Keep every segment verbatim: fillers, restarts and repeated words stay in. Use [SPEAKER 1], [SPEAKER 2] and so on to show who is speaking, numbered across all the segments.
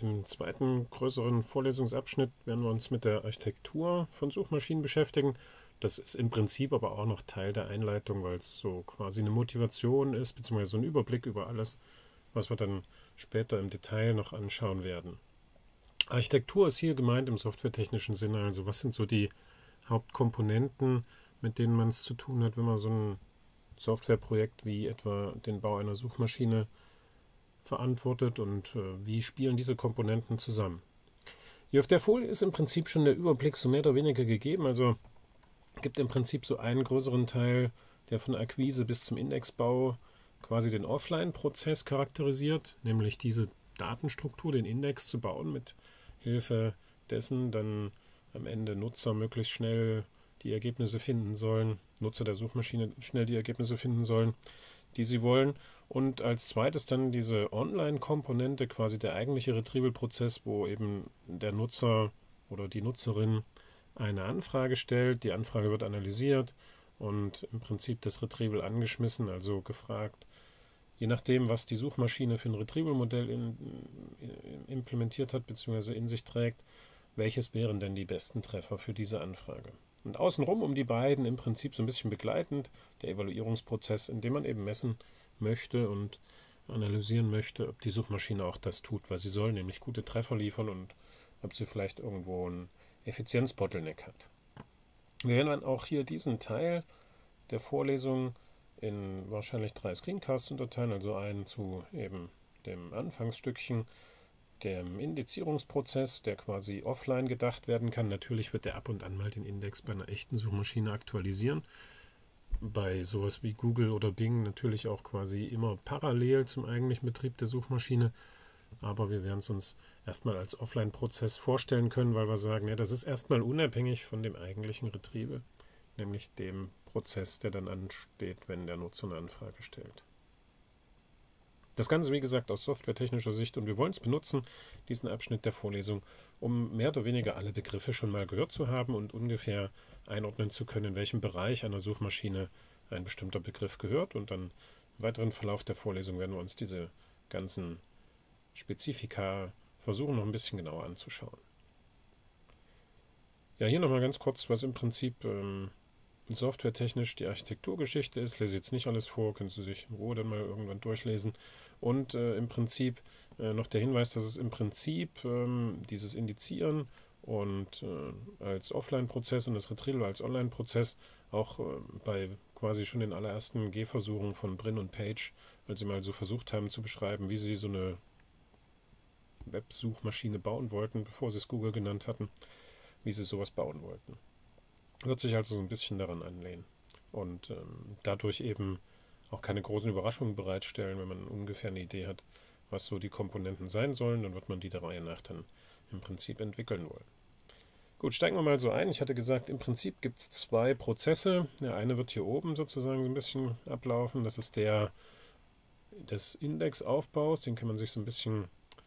[SPEAKER 1] Im zweiten größeren Vorlesungsabschnitt werden wir uns mit der Architektur von Suchmaschinen beschäftigen. Das ist im Prinzip aber auch noch Teil der Einleitung, weil es so quasi eine Motivation ist, beziehungsweise so ein Überblick über alles, was wir dann später im Detail noch anschauen werden. Architektur ist hier gemeint im softwaretechnischen Sinne, also was sind so die Hauptkomponenten, mit denen man es zu tun hat, wenn man so ein Softwareprojekt wie etwa den Bau einer Suchmaschine verantwortet und äh, wie spielen diese Komponenten zusammen. Hier auf der Folie ist im Prinzip schon der Überblick so mehr oder weniger gegeben, also gibt im Prinzip so einen größeren Teil, der von Akquise bis zum Indexbau quasi den Offline-Prozess charakterisiert, nämlich diese Datenstruktur, den Index zu bauen, mit Hilfe dessen dann am Ende Nutzer möglichst schnell die Ergebnisse finden sollen, Nutzer der Suchmaschine schnell die Ergebnisse finden sollen, die sie wollen. Und als zweites dann diese Online-Komponente, quasi der eigentliche Retrieval-Prozess, wo eben der Nutzer oder die Nutzerin eine Anfrage stellt, die Anfrage wird analysiert und im Prinzip das Retrieval angeschmissen, also gefragt, je nachdem, was die Suchmaschine für ein Retrieval-Modell in, in, implementiert hat bzw. in sich trägt, welches wären denn die besten Treffer für diese Anfrage. Und außenrum um die beiden im Prinzip so ein bisschen begleitend der Evaluierungsprozess, in dem man eben messen möchte und analysieren möchte, ob die Suchmaschine auch das tut, was sie soll, nämlich gute Treffer liefern und ob sie vielleicht irgendwo ein Effizienz-Bottleneck hat. Wir werden dann auch hier diesen Teil der Vorlesung in wahrscheinlich drei Screencasts unterteilen, also einen zu eben dem Anfangsstückchen, dem Indizierungsprozess, der quasi offline gedacht werden kann. Natürlich wird der ab und an mal den Index bei einer echten Suchmaschine aktualisieren. Bei sowas wie Google oder Bing natürlich auch quasi immer parallel zum eigentlichen Betrieb der Suchmaschine. Aber wir werden es uns erstmal als Offline-Prozess vorstellen können, weil wir sagen, ja, das ist erstmal unabhängig von dem eigentlichen Retrieval, nämlich dem Prozess, der dann ansteht, wenn der Nutzer eine Anfrage stellt. Das Ganze, wie gesagt, aus softwaretechnischer Sicht, und wir wollen es benutzen, diesen Abschnitt der Vorlesung, um mehr oder weniger alle Begriffe schon mal gehört zu haben und ungefähr einordnen zu können, in welchem Bereich einer Suchmaschine ein bestimmter Begriff gehört. Und dann im weiteren Verlauf der Vorlesung werden wir uns diese ganzen Spezifika versuchen, noch ein bisschen genauer anzuschauen. Ja, hier nochmal ganz kurz, was im Prinzip ähm, softwaretechnisch die Architekturgeschichte ist. Lese jetzt nicht alles vor, können Sie sich in Ruhe dann mal irgendwann durchlesen. Und äh, im Prinzip äh, noch der Hinweis, dass es im Prinzip ähm, dieses Indizieren und äh, als Offline-Prozess und das Retrieval als Online-Prozess auch äh, bei quasi schon den allerersten Gehversuchen von Brin und Page, als sie mal so versucht haben zu beschreiben, wie sie so eine Websuchmaschine bauen wollten, bevor sie es Google genannt hatten, wie sie sowas bauen wollten. Wird sich also so ein bisschen daran anlehnen und ähm, dadurch eben auch keine großen Überraschungen bereitstellen, wenn man ungefähr eine Idee hat, was so die Komponenten sein sollen, dann wird man die der Reihe nach dann im Prinzip entwickeln wollen. Gut, steigen wir mal so ein. Ich hatte gesagt, im Prinzip gibt es zwei Prozesse. Der eine wird hier oben sozusagen so ein bisschen ablaufen. Das ist der des Indexaufbaus. Den kann man sich so ein bisschen,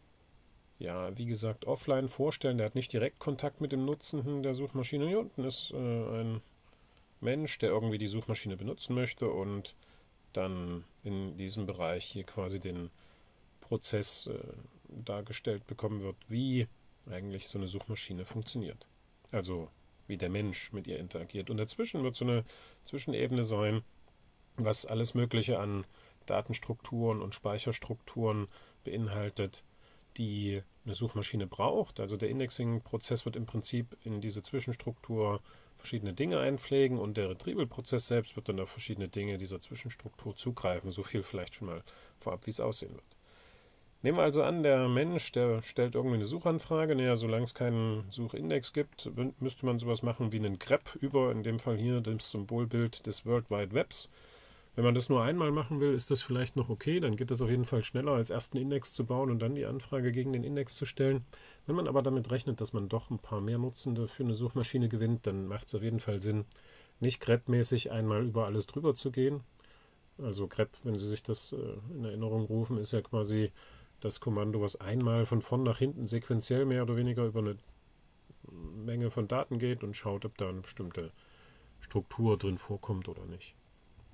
[SPEAKER 1] ja, wie gesagt, offline vorstellen. Der hat nicht direkt Kontakt mit dem Nutzenden der Suchmaschine. Hier unten ist äh, ein Mensch, der irgendwie die Suchmaschine benutzen möchte und dann in diesem Bereich hier quasi den Prozess äh, dargestellt bekommen wird, wie eigentlich so eine Suchmaschine funktioniert. Also wie der Mensch mit ihr interagiert. Und dazwischen wird so eine Zwischenebene sein, was alles Mögliche an Datenstrukturen und Speicherstrukturen beinhaltet, die eine Suchmaschine braucht. Also der Indexing-Prozess wird im Prinzip in diese Zwischenstruktur verschiedene Dinge einpflegen und der Retrieval-Prozess selbst wird dann auf verschiedene Dinge dieser Zwischenstruktur zugreifen. So viel vielleicht schon mal vorab, wie es aussehen wird. Nehmen wir also an, der Mensch, der stellt irgendwie eine Suchanfrage. Naja, solange es keinen Suchindex gibt, müsste man sowas machen wie einen grep über, in dem Fall hier das Symbolbild des World Wide Webs. Wenn man das nur einmal machen will, ist das vielleicht noch okay, dann geht das auf jeden Fall schneller, als erst einen Index zu bauen und dann die Anfrage gegen den Index zu stellen. Wenn man aber damit rechnet, dass man doch ein paar mehr Nutzende für eine Suchmaschine gewinnt, dann macht es auf jeden Fall Sinn, nicht grep-mäßig einmal über alles drüber zu gehen. Also grep, wenn Sie sich das in Erinnerung rufen, ist ja quasi das Kommando, was einmal von vorn nach hinten sequenziell mehr oder weniger über eine Menge von Daten geht und schaut, ob da eine bestimmte Struktur drin vorkommt oder nicht.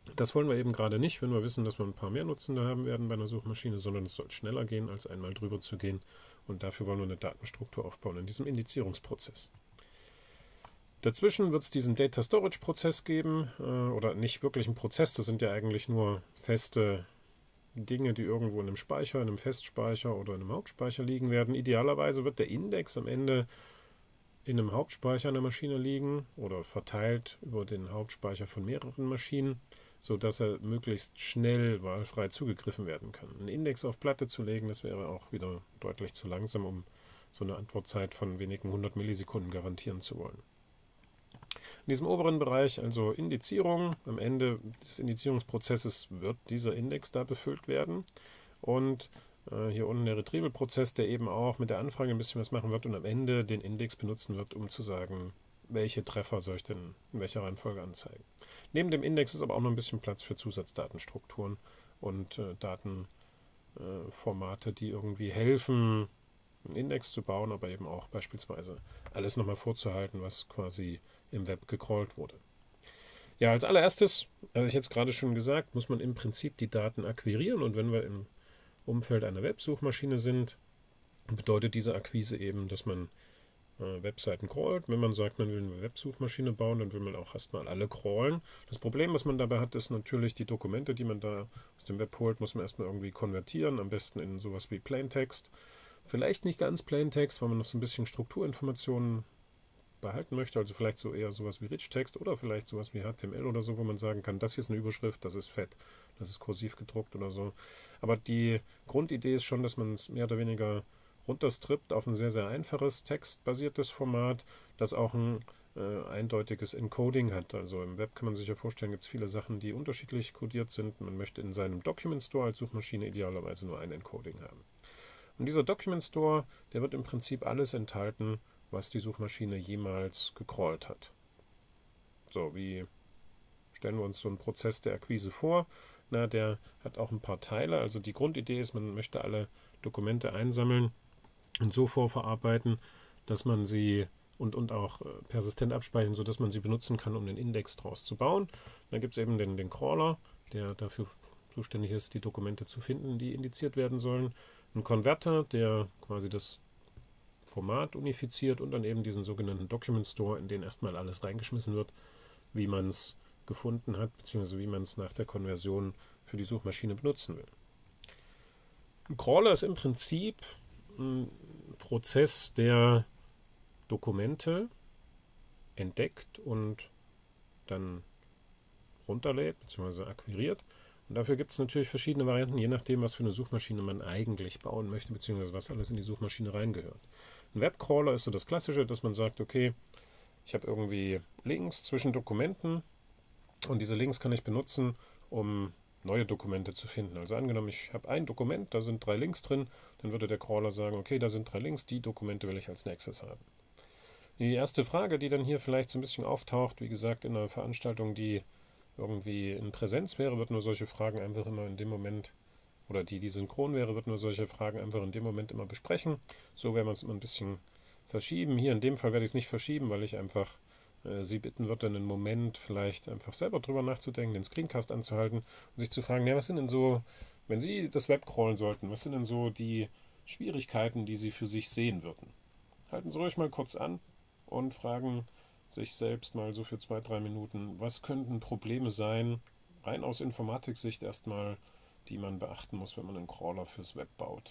[SPEAKER 1] Das wollen wir eben gerade nicht, wenn wir wissen, dass wir ein paar mehr Nutzende haben werden bei einer Suchmaschine, sondern es soll schneller gehen, als einmal drüber zu gehen. Und dafür wollen wir eine Datenstruktur aufbauen in diesem Indizierungsprozess. Dazwischen wird es diesen Data Storage Prozess geben, äh, oder nicht wirklich ein Prozess, das sind ja eigentlich nur feste Dinge, die irgendwo in einem Speicher, in einem Festspeicher oder in einem Hauptspeicher liegen werden. Idealerweise wird der Index am Ende in einem Hauptspeicher einer Maschine liegen oder verteilt über den Hauptspeicher von mehreren Maschinen, sodass er möglichst schnell wahlfrei zugegriffen werden kann. Einen Index auf Platte zu legen, das wäre auch wieder deutlich zu langsam, um so eine Antwortzeit von wenigen hundert Millisekunden garantieren zu wollen. In diesem oberen Bereich, also Indizierung, am Ende des Indizierungsprozesses wird dieser Index da befüllt werden und äh, hier unten der Retrieval-Prozess, der eben auch mit der Anfrage ein bisschen was machen wird und am Ende den Index benutzen wird, um zu sagen, welche Treffer soll ich denn in welcher Reihenfolge anzeigen. Neben dem Index ist aber auch noch ein bisschen Platz für Zusatzdatenstrukturen und äh, Datenformate, äh, die irgendwie helfen, einen Index zu bauen, aber eben auch beispielsweise alles nochmal vorzuhalten, was quasi im Web gecrawlt wurde. Ja, als allererstes, habe ich jetzt gerade schon gesagt, muss man im Prinzip die Daten akquirieren und wenn wir im Umfeld einer Websuchmaschine sind, bedeutet diese Akquise eben, dass man äh, Webseiten crawlt. Wenn man sagt, man will eine Websuchmaschine bauen, dann will man auch erstmal alle crawlen. Das Problem, was man dabei hat, ist natürlich die Dokumente, die man da aus dem Web holt, muss man erstmal irgendwie konvertieren, am besten in sowas wie Plaintext. Vielleicht nicht ganz Plaintext, weil man noch so ein bisschen Strukturinformationen behalten möchte, also vielleicht so eher sowas wie Rich-Text oder vielleicht sowas wie H T M L oder so, wo man sagen kann, das hier ist eine Überschrift, das ist fett, das ist kursiv gedruckt oder so. Aber die Grundidee ist schon, dass man es mehr oder weniger runterstrippt auf ein sehr, sehr einfaches textbasiertes Format, das auch ein äh, eindeutiges Encoding hat. Also im Web kann man sich ja vorstellen, gibt es viele Sachen, die unterschiedlich codiert sind. Man möchte in seinem Document Store als Suchmaschine idealerweise nur ein Encoding haben. Und dieser Document Store, der wird im Prinzip alles enthalten, was die Suchmaschine jemals gecrawlt hat. So, wie stellen wir uns so einen Prozess der Akquise vor? Na, der hat auch ein paar Teile. Also die Grundidee ist, man möchte alle Dokumente einsammeln und so vorverarbeiten, dass man sie und, und auch persistent abspeichern, sodass man sie benutzen kann, um den Index draus zu bauen. Dann gibt es eben den, den Crawler, der dafür zuständig ist, die Dokumente zu finden, die indiziert werden sollen. Ein Konverter, der quasi das Format unifiziert und dann eben diesen sogenannten Document Store, in den erstmal alles reingeschmissen wird, wie man es gefunden hat, beziehungsweise wie man es nach der Konversion für die Suchmaschine benutzen will. Ein Crawler ist im Prinzip ein Prozess, der Dokumente entdeckt und dann runterlädt, beziehungsweise akquiriert. Und dafür gibt es natürlich verschiedene Varianten, je nachdem, was für eine Suchmaschine man eigentlich bauen möchte, beziehungsweise was alles in die Suchmaschine reingehört. Ein Webcrawler ist so das Klassische, dass man sagt, okay, ich habe irgendwie Links zwischen Dokumenten und diese Links kann ich benutzen, um neue Dokumente zu finden. Also angenommen, ich habe ein Dokument, da sind drei Links drin, dann würde der Crawler sagen, okay, da sind drei Links, die Dokumente will ich als nächstes haben. Die erste Frage, die dann hier vielleicht so ein bisschen auftaucht, wie gesagt, in einer Veranstaltung, die irgendwie in Präsenz wäre, wird nur solche Fragen einfach immer in dem Moment, oder die, die synchron wäre, wird nur solche Fragen einfach in dem Moment immer besprechen. So werden wir es immer ein bisschen verschieben. Hier in dem Fall werde ich es nicht verschieben, weil ich einfach äh, Sie bitten würde, einen Moment vielleicht einfach selber drüber nachzudenken, den Screencast anzuhalten und sich zu fragen, ja, was sind denn so, wenn Sie das Web crawlen sollten, was sind denn so die Schwierigkeiten, die Sie für sich sehen würden? Halten Sie ruhig mal kurz an und fragen sich selbst mal so für zwei, drei Minuten, was könnten Probleme sein, rein aus Informatik-Sicht erstmal, die man beachten muss, wenn man einen Crawler fürs Web baut.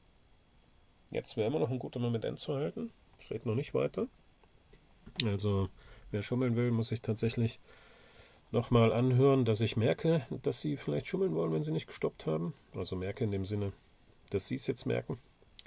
[SPEAKER 1] Jetzt wäre immer noch ein guter Moment anzuhalten. Ich rede noch nicht weiter. Also, wer schummeln will, muss sich tatsächlich nochmal anhören, dass ich merke, dass Sie vielleicht schummeln wollen, wenn Sie nicht gestoppt haben. Also merke in dem Sinne, dass Sie es jetzt merken.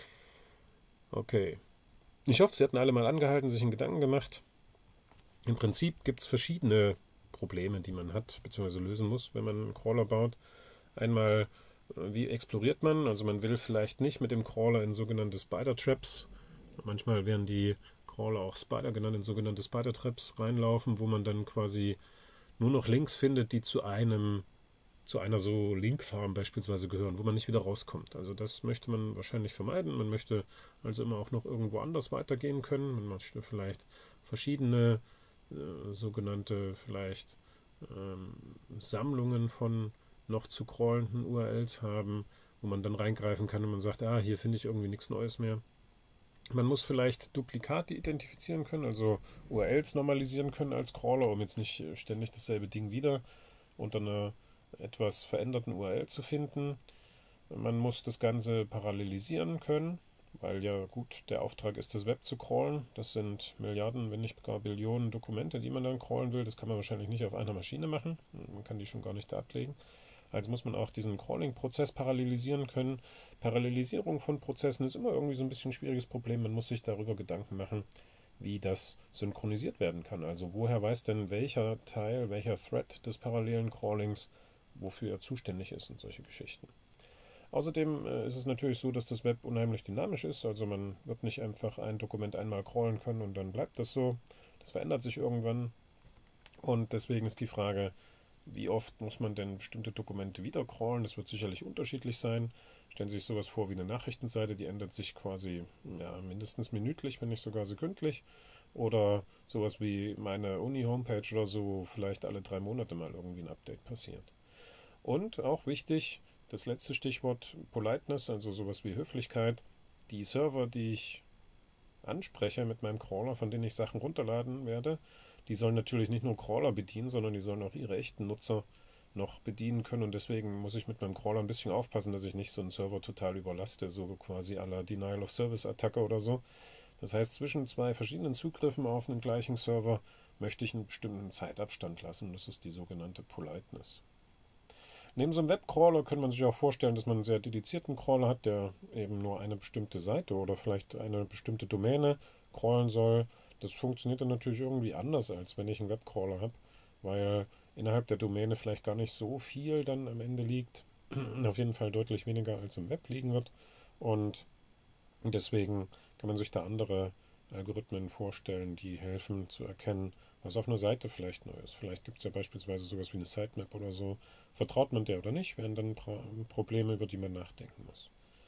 [SPEAKER 1] Okay. Ich hoffe, Sie hatten alle mal angehalten, sich einen Gedanken gemacht. Im Prinzip gibt es verschiedene Probleme, die man hat, bzw. lösen muss, wenn man einen Crawler baut. Einmal, wie exploriert man? Also man will vielleicht nicht mit dem Crawler in sogenannte Spider-Traps, manchmal werden die Crawler auch Spider genannt, in sogenannte Spider-Traps reinlaufen, wo man dann quasi nur noch Links findet, die zu einem zu einer so Linkfarm beispielsweise gehören, wo man nicht wieder rauskommt. Also das möchte man wahrscheinlich vermeiden. Man möchte also immer auch noch irgendwo anders weitergehen können. Man möchte vielleicht verschiedene äh, sogenannte vielleicht ähm, Sammlungen von noch zu crawlenden U R Ls haben, wo man dann reingreifen kann und man sagt, ah, hier finde ich irgendwie nichts Neues mehr. Man muss vielleicht Duplikate identifizieren können, also U R Ls normalisieren können als Crawler, um jetzt nicht ständig dasselbe Ding wieder unter einer etwas veränderten U R L zu finden. Man muss das Ganze parallelisieren können, weil ja gut, der Auftrag ist, das Web zu crawlen. Das sind Milliarden, wenn nicht gar Billionen Dokumente, die man dann crawlen will. Das kann man wahrscheinlich nicht auf einer Maschine machen. Man kann die schon gar nicht da ablegen. Also muss man auch diesen Crawling-Prozess parallelisieren können. Parallelisierung von Prozessen ist immer irgendwie so ein bisschen ein schwieriges Problem. Man muss sich darüber Gedanken machen, wie das synchronisiert werden kann. Also woher weiß denn welcher Teil, welcher Thread des parallelen Crawlings, wofür er zuständig ist und solche Geschichten. Außerdem äh, ist es natürlich so, dass das Web unheimlich dynamisch ist. Also man wird nicht einfach ein Dokument einmal crawlen können und dann bleibt das so. Das verändert sich irgendwann. Und deswegen ist die Frage, wie oft muss man denn bestimmte Dokumente wieder crawlen? Das wird sicherlich unterschiedlich sein. Stellen Sie sich sowas vor wie eine Nachrichtenseite, die ändert sich quasi ja, mindestens minütlich, wenn nicht sogar sekündlich. Oder sowas wie meine Uni-Homepage oder so, wo vielleicht alle drei Monate mal irgendwie ein Update passiert. Und auch wichtig, das letzte Stichwort Politeness, also sowas wie Höflichkeit. Die Server, die ich anspreche mit meinem Crawler, von denen ich Sachen runterladen werde, die sollen natürlich nicht nur Crawler bedienen, sondern die sollen auch ihre echten Nutzer noch bedienen können. Und deswegen muss ich mit meinem Crawler ein bisschen aufpassen, dass ich nicht so einen Server total überlaste, so quasi à la Denial-of-Service-Attacke oder so. Das heißt, zwischen zwei verschiedenen Zugriffen auf einen gleichen Server möchte ich einen bestimmten Zeitabstand lassen. Das ist die sogenannte Politeness. Neben so einem Webcrawler könnte man sich auch vorstellen, dass man einen sehr dedizierten Crawler hat, der eben nur eine bestimmte Seite oder vielleicht eine bestimmte Domäne crawlen soll. Das funktioniert dann natürlich irgendwie anders, als wenn ich einen Webcrawler habe, weil innerhalb der Domäne vielleicht gar nicht so viel dann am Ende liegt. Auf jeden Fall deutlich weniger als im Web liegen wird. Und deswegen kann man sich da andere Algorithmen vorstellen, die helfen zu erkennen, was auf einer Seite vielleicht neu ist. Vielleicht gibt es ja beispielsweise sowas wie eine Sitemap oder so. Vertraut man der oder nicht, wären dann Probleme, über die man nachdenken muss.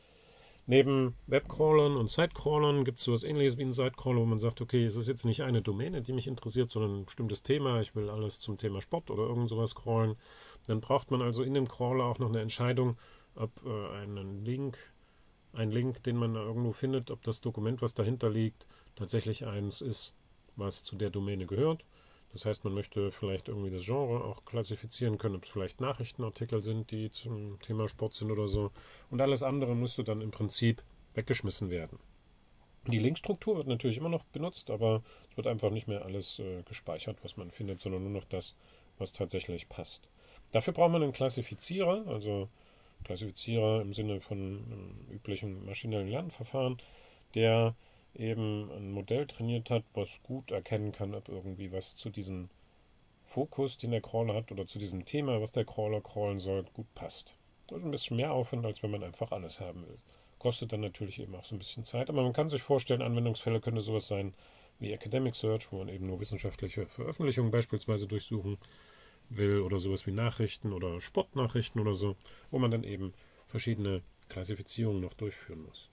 [SPEAKER 1] Neben Webcrawlern und Sitecrawlern gibt es sowas Ähnliches wie einen Sitecrawler, wo man sagt, okay, es ist jetzt nicht eine Domäne, die mich interessiert, sondern ein bestimmtes Thema. Ich will alles zum Thema Sport oder irgend sowas crawlen. Dann braucht man also in dem Crawler auch noch eine Entscheidung, ob äh, einen Link, ein Link, den man irgendwo findet, ob das Dokument, was dahinter liegt, tatsächlich eins ist, was zu der Domäne gehört. Das heißt, man möchte vielleicht irgendwie das Genre auch klassifizieren können, ob es vielleicht Nachrichtenartikel sind, die zum Thema Sport sind oder so. Und alles andere müsste dann im Prinzip weggeschmissen werden. Die Linkstruktur wird natürlich immer noch benutzt, aber es wird einfach nicht mehr alles äh, gespeichert, was man findet, sondern nur noch das, was tatsächlich passt. Dafür braucht man einen Klassifizierer, also Klassifizierer im Sinne von einem üblichen maschinellen Lernverfahren, der eben ein Modell trainiert hat, was gut erkennen kann, ob irgendwie was zu diesem Fokus, den der Crawler hat, oder zu diesem Thema, was der Crawler crawlen soll, gut passt. Das ist ein bisschen mehr Aufwand, als wenn man einfach alles haben will. Kostet dann natürlich eben auch so ein bisschen Zeit, aber man kann sich vorstellen, Anwendungsfälle könnte sowas sein wie Academic Search, wo man eben nur wissenschaftliche Veröffentlichungen beispielsweise durchsuchen will, oder sowas wie Nachrichten oder Sportnachrichten oder so, wo man dann eben verschiedene Klassifizierungen noch durchführen muss.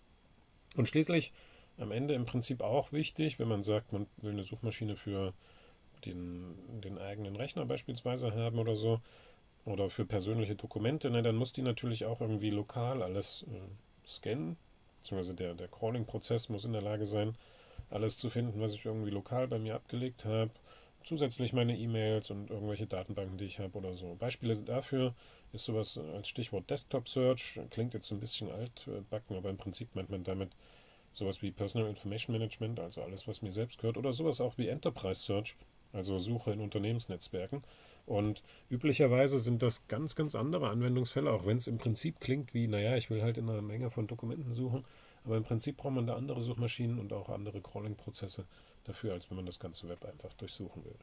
[SPEAKER 1] Und schließlich am Ende im Prinzip auch wichtig, wenn man sagt, man will eine Suchmaschine für den, den eigenen Rechner beispielsweise haben oder so, oder für persönliche Dokumente, ne, dann muss die natürlich auch irgendwie lokal alles äh, scannen, beziehungsweise der, der Crawling-Prozess muss in der Lage sein, alles zu finden, was ich irgendwie lokal bei mir abgelegt habe, zusätzlich meine E-Mails und irgendwelche Datenbanken, die ich habe oder so. Beispiele dafür ist sowas als Stichwort Desktop Search, klingt jetzt so ein bisschen altbacken, aber im Prinzip meint man damit sowas wie Personal Information Management, also alles, was mir selbst gehört, oder sowas auch wie Enterprise Search, also Suche in Unternehmensnetzwerken. Und üblicherweise sind das ganz, ganz andere Anwendungsfälle, auch wenn es im Prinzip klingt wie, naja, ich will halt in einer Menge von Dokumenten suchen, aber im Prinzip braucht man da andere Suchmaschinen und auch andere Crawling-Prozesse dafür, als wenn man das ganze Web einfach durchsuchen will.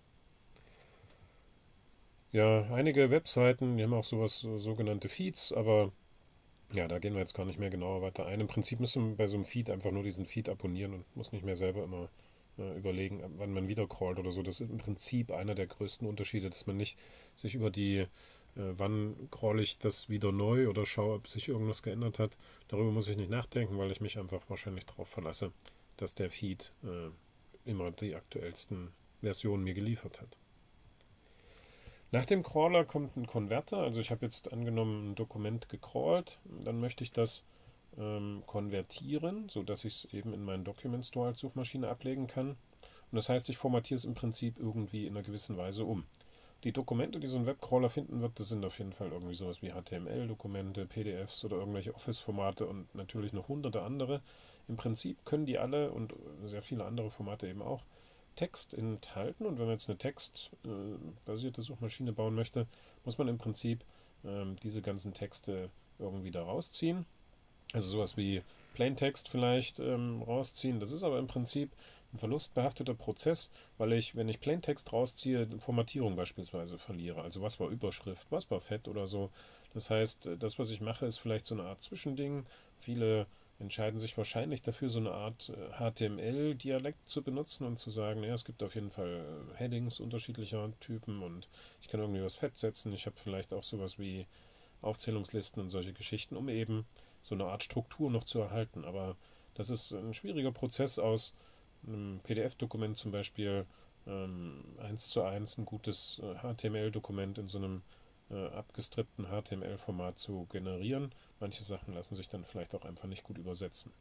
[SPEAKER 1] Ja, einige Webseiten, die haben auch sowas, so sogenannte Feeds, aber ja, da gehen wir jetzt gar nicht mehr genauer weiter ein. Im Prinzip müssen wir bei so einem Feed einfach nur diesen Feed abonnieren und muss nicht mehr selber immer äh, überlegen, wann man wieder crawlt oder so. Das ist im Prinzip einer der größten Unterschiede, dass man nicht sich über die, äh, wann crawl ich das wieder neu oder schaue, ob sich irgendwas geändert hat. Darüber muss ich nicht nachdenken, weil ich mich einfach wahrscheinlich darauf verlasse, dass der Feed äh, immer die aktuellsten Versionen mir geliefert hat. Nach dem Crawler kommt ein Konverter. Also ich habe jetzt angenommen ein Dokument gecrawlt, dann möchte ich das ähm, konvertieren, sodass ich es eben in meinen Document Store als Suchmaschine ablegen kann. Und das heißt, ich formatiere es im Prinzip irgendwie in einer gewissen Weise um. Die Dokumente, die so ein Webcrawler finden wird, das sind auf jeden Fall irgendwie sowas wie H T M L-Dokumente, P D Fs oder irgendwelche Office-Formate und natürlich noch hunderte andere. Im Prinzip können die alle und sehr viele andere Formate eben auch Text enthalten. Und wenn man jetzt eine textbasierte Suchmaschine bauen möchte, muss man im Prinzip ähm, diese ganzen Texte irgendwie da rausziehen. Also sowas wie Plaintext vielleicht ähm, rausziehen. Das ist aber im Prinzip ein verlustbehafteter Prozess, weil ich, wenn ich Plaintext rausziehe, Formatierung beispielsweise verliere. Also was war Überschrift, was war Fett oder so. Das heißt, das, was ich mache, ist vielleicht so eine Art Zwischending. Viele entscheiden sich wahrscheinlich dafür, so eine Art H T M L-Dialekt zu benutzen und zu sagen, ja, es gibt auf jeden Fall Headings unterschiedlicher Typen und ich kann irgendwie was fett setzen. Ich habe vielleicht auch sowas wie Aufzählungslisten und solche Geschichten, um eben so eine Art Struktur noch zu erhalten. Aber das ist ein schwieriger Prozess, aus einem P D F-Dokument zum Beispiel ähm, eins zu eins ein gutes äh, H T M L-Dokument in so einem äh, abgestrippten H T M L-Format zu generieren. Manche Sachen lassen sich dann vielleicht auch einfach nicht gut übersetzen.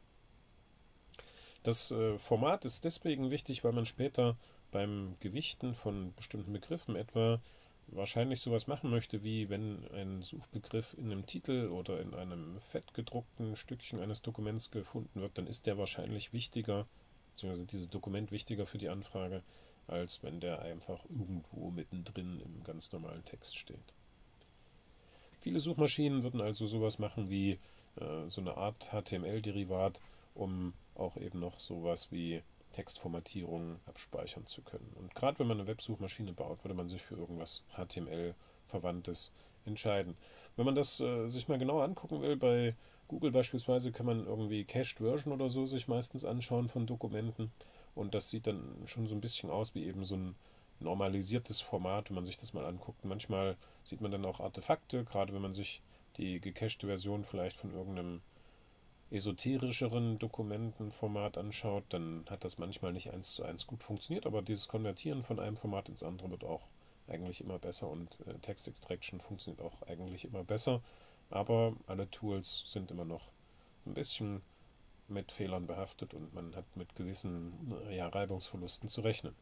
[SPEAKER 1] Das äh, Format ist deswegen wichtig, weil man später beim Gewichten von bestimmten Begriffen etwa wahrscheinlich sowas machen möchte, wie wenn ein Suchbegriff in einem Titel oder in einem fett gedruckten Stückchen eines Dokuments gefunden wird, dann ist der wahrscheinlich wichtiger, beziehungsweise dieses Dokument wichtiger für die Anfrage, als wenn der einfach irgendwo mittendrin im ganz normalen Text steht. Viele Suchmaschinen würden also sowas machen wie äh, so eine Art H T M L-Derivat, um auch eben noch sowas wie Textformatierung abspeichern zu können. Und gerade wenn man eine Websuchmaschine baut, würde man sich für irgendwas H T M L-Verwandtes entscheiden. Wenn man das äh, sich mal genau angucken will, bei Google beispielsweise kann man irgendwie Cached Version oder so sich meistens anschauen von Dokumenten und das sieht dann schon so ein bisschen aus wie eben so ein normalisiertes Format, wenn man sich das mal anguckt. Manchmal sieht man dann auch Artefakte, gerade wenn man sich die gecachete Version vielleicht von irgendeinem esoterischeren Dokumentenformat anschaut, dann hat das manchmal nicht eins zu eins gut funktioniert, aber dieses Konvertieren von einem Format ins andere wird auch eigentlich immer besser und äh, Text Extraction funktioniert auch eigentlich immer besser, aber alle Tools sind immer noch ein bisschen mit Fehlern behaftet und man hat mit gewissen ja, Reibungsverlusten zu rechnen.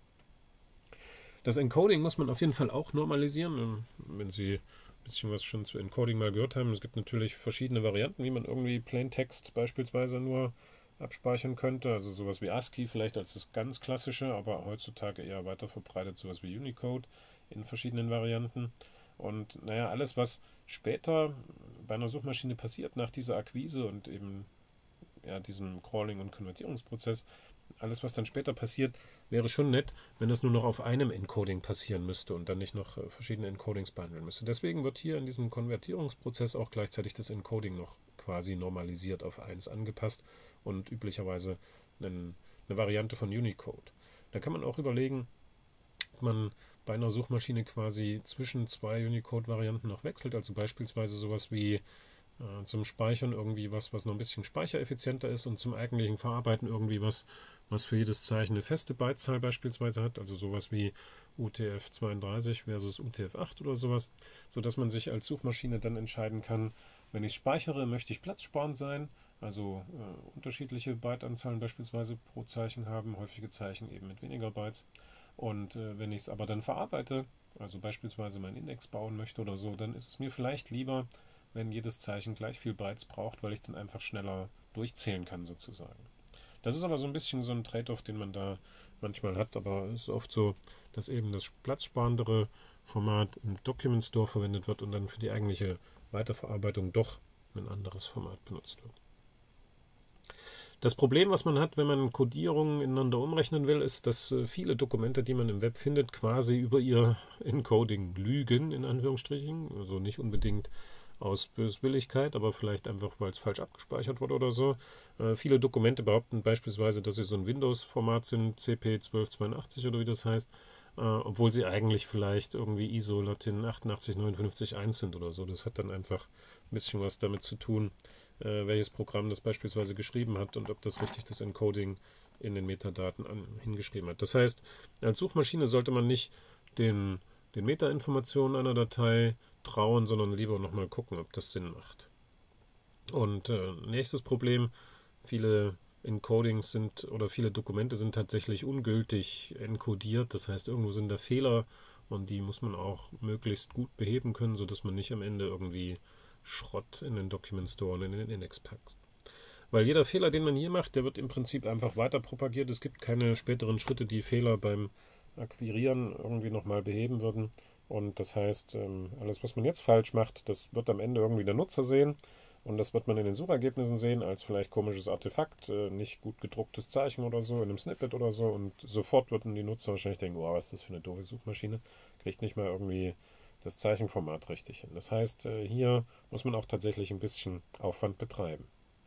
[SPEAKER 1] Das Encoding muss man auf jeden Fall auch normalisieren. Wenn Sie ein bisschen was schon zu Encoding mal gehört haben, es gibt natürlich verschiedene Varianten, wie man irgendwie Plaintext beispielsweise nur abspeichern könnte. Also sowas wie ASCII vielleicht als das ganz klassische, aber heutzutage eher weiter verbreitet sowas wie Unicode in verschiedenen Varianten. Und naja, alles, was später bei einer Suchmaschine passiert, nach dieser Akquise und eben ja, diesem Crawling- und Konvertierungsprozess, alles, was dann später passiert, wäre schon nett, wenn das nur noch auf einem Encoding passieren müsste und dann nicht noch verschiedene Encodings behandeln müsste. Deswegen wird hier in diesem Konvertierungsprozess auch gleichzeitig das Encoding noch quasi normalisiert auf eins angepasst und üblicherweise eine Variante von Unicode. Da kann man auch überlegen, ob man bei einer Suchmaschine quasi zwischen zwei Unicode-Varianten noch wechselt, also beispielsweise sowas wie zum Speichern irgendwie was, was noch ein bisschen speichereffizienter ist und zum eigentlichen Verarbeiten irgendwie was, was für jedes Zeichen eine feste Bytezahl beispielsweise hat, also sowas wie U T F zweiunddreißig versus U T F acht oder sowas, sodass man sich als Suchmaschine dann entscheiden kann, wenn ich speichere, möchte ich platzsparend sein, also äh, unterschiedliche Byteanzahlen beispielsweise pro Zeichen haben, häufige Zeichen eben mit weniger Bytes. Und äh, wenn ich es aber dann verarbeite, also beispielsweise meinen Index bauen möchte oder so, dann ist es mir vielleicht lieber, wenn jedes Zeichen gleich viel Bytes braucht, weil ich dann einfach schneller durchzählen kann sozusagen. Das ist aber so ein bisschen so ein Trade-off, den man da manchmal hat, aber es ist oft so, dass eben das platzsparendere Format im Document Store verwendet wird und dann für die eigentliche Weiterverarbeitung doch ein anderes Format benutzt wird. Das Problem, was man hat, wenn man Codierungen ineinander umrechnen will, ist, dass viele Dokumente, die man im Web findet, quasi über ihr Encoding lügen, in Anführungsstrichen, also nicht unbedingt aus Böswilligkeit, aber vielleicht einfach, weil es falsch abgespeichert wurde oder so. Äh, viele Dokumente behaupten beispielsweise, dass sie so ein Windows-Format sind, C P zwölf zweiundachtzig oder wie das heißt, äh, obwohl sie eigentlich vielleicht irgendwie I S O Latin achtundachtzig neunundfünfzig eins sind oder so. Das hat dann einfach ein bisschen was damit zu tun, äh, welches Programm das beispielsweise geschrieben hat und ob das richtig das Encoding in den Metadaten an, hingeschrieben hat. Das heißt, als Suchmaschine sollte man nicht den den Metainformationen einer Datei trauen, sondern lieber nochmal gucken, ob das Sinn macht. Und äh, nächstes Problem, viele Encodings sind oder viele Dokumente sind tatsächlich ungültig encodiert, das heißt irgendwo sind da Fehler und die muss man auch möglichst gut beheben können, sodass man nicht am Ende irgendwie Schrott in den Document Store und in den Index packt. Weil jeder Fehler, den man hier macht, der wird im Prinzip einfach weiter propagiert. Es gibt keine späteren Schritte, die Fehler beim Akquirieren irgendwie nochmal beheben würden. Und das heißt, alles, was man jetzt falsch macht, das wird am Ende irgendwie der Nutzer sehen. Und das wird man in den Suchergebnissen sehen als vielleicht komisches Artefakt, nicht gut gedrucktes Zeichen oder so, in einem Snippet oder so. Und sofort würden die Nutzer wahrscheinlich denken, wow, was ist das für eine doofe Suchmaschine? Kriegt nicht mal irgendwie das Zeichenformat richtig hin. Das heißt, hier muss man auch tatsächlich ein bisschen Aufwand betreiben.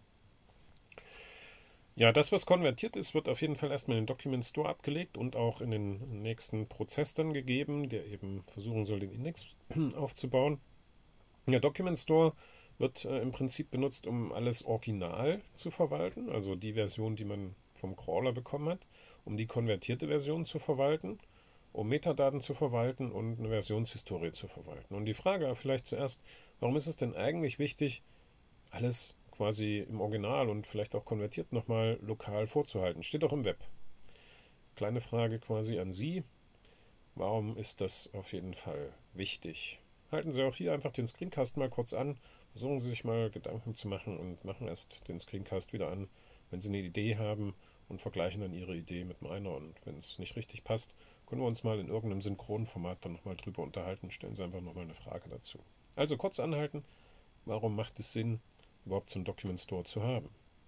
[SPEAKER 1] Ja, das, was konvertiert ist, wird auf jeden Fall erstmal in den Document Store abgelegt und auch in den nächsten Prozess dann gegeben, der eben versuchen soll, den Index aufzubauen. Der Document Store wird äh, im Prinzip benutzt, um alles original zu verwalten, also die Version, die man vom Crawler bekommen hat, um die konvertierte Version zu verwalten, um Metadaten zu verwalten und eine Versionshistorie zu verwalten. Und die Frage vielleicht zuerst, warum ist es denn eigentlich wichtig, alles quasi im Original und vielleicht auch konvertiert nochmal lokal vorzuhalten? Steht auch im Web. Kleine Frage quasi an Sie. Warum ist das auf jeden Fall wichtig? Halten Sie auch hier einfach den Screencast mal kurz an. Versuchen Sie sich mal Gedanken zu machen und machen erst den Screencast wieder an, wenn Sie eine Idee haben und vergleichen dann Ihre Idee mit meiner. Und wenn es nicht richtig passt, können wir uns mal in irgendeinem synchronen Format dann nochmal drüber unterhalten. Stellen Sie einfach nochmal eine Frage dazu. Also kurz anhalten. Warum macht es Sinn, überhaupt so einen Document Store zu haben?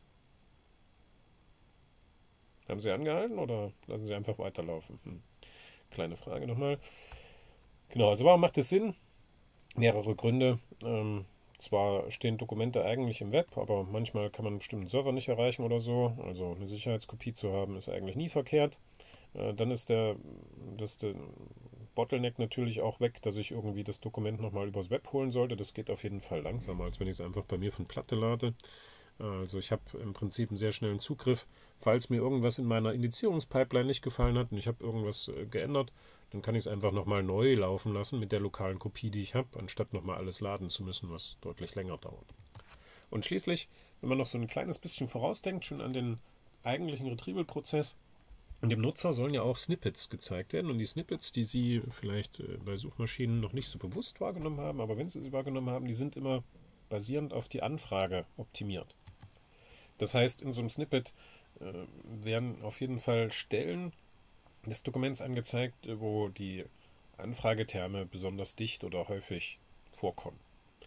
[SPEAKER 1] Haben Sie angehalten oder lassen Sie einfach weiterlaufen? Hm. Kleine Frage nochmal. Genau, also warum macht es Sinn? Mehrere Gründe. Ähm, zwar stehen Dokumente eigentlich im Web, aber manchmal kann man einen bestimmten Server nicht erreichen oder so. Also eine Sicherheitskopie zu haben, ist eigentlich nie verkehrt. Äh, dann ist der, das der Bottleneck natürlich auch weg, dass ich irgendwie das Dokument nochmal übers Web holen sollte. Das geht auf jeden Fall langsamer, als wenn ich es einfach bei mir von Platte lade. Also ich habe im Prinzip einen sehr schnellen Zugriff. Falls mir irgendwas in meiner Indizierungspipeline nicht gefallen hat und ich habe irgendwas äh, geändert, dann kann ich es einfach nochmal neu laufen lassen mit der lokalen Kopie, die ich habe, anstatt nochmal alles laden zu müssen, was deutlich länger dauert. Und schließlich, wenn man noch so ein kleines bisschen vorausdenkt, schon an den eigentlichen Retrieval-Prozess, dem Nutzer sollen ja auch Snippets gezeigt werden. Und die Snippets, die Sie vielleicht äh, bei Suchmaschinen noch nicht so bewusst wahrgenommen haben, aber wenn Sie sie wahrgenommen haben, die sind immer basierend auf die Anfrage optimiert. Das heißt, in so einem Snippet äh, werden auf jeden Fall Stellen des Dokuments angezeigt, wo die Anfrageterme besonders dicht oder häufig vorkommen.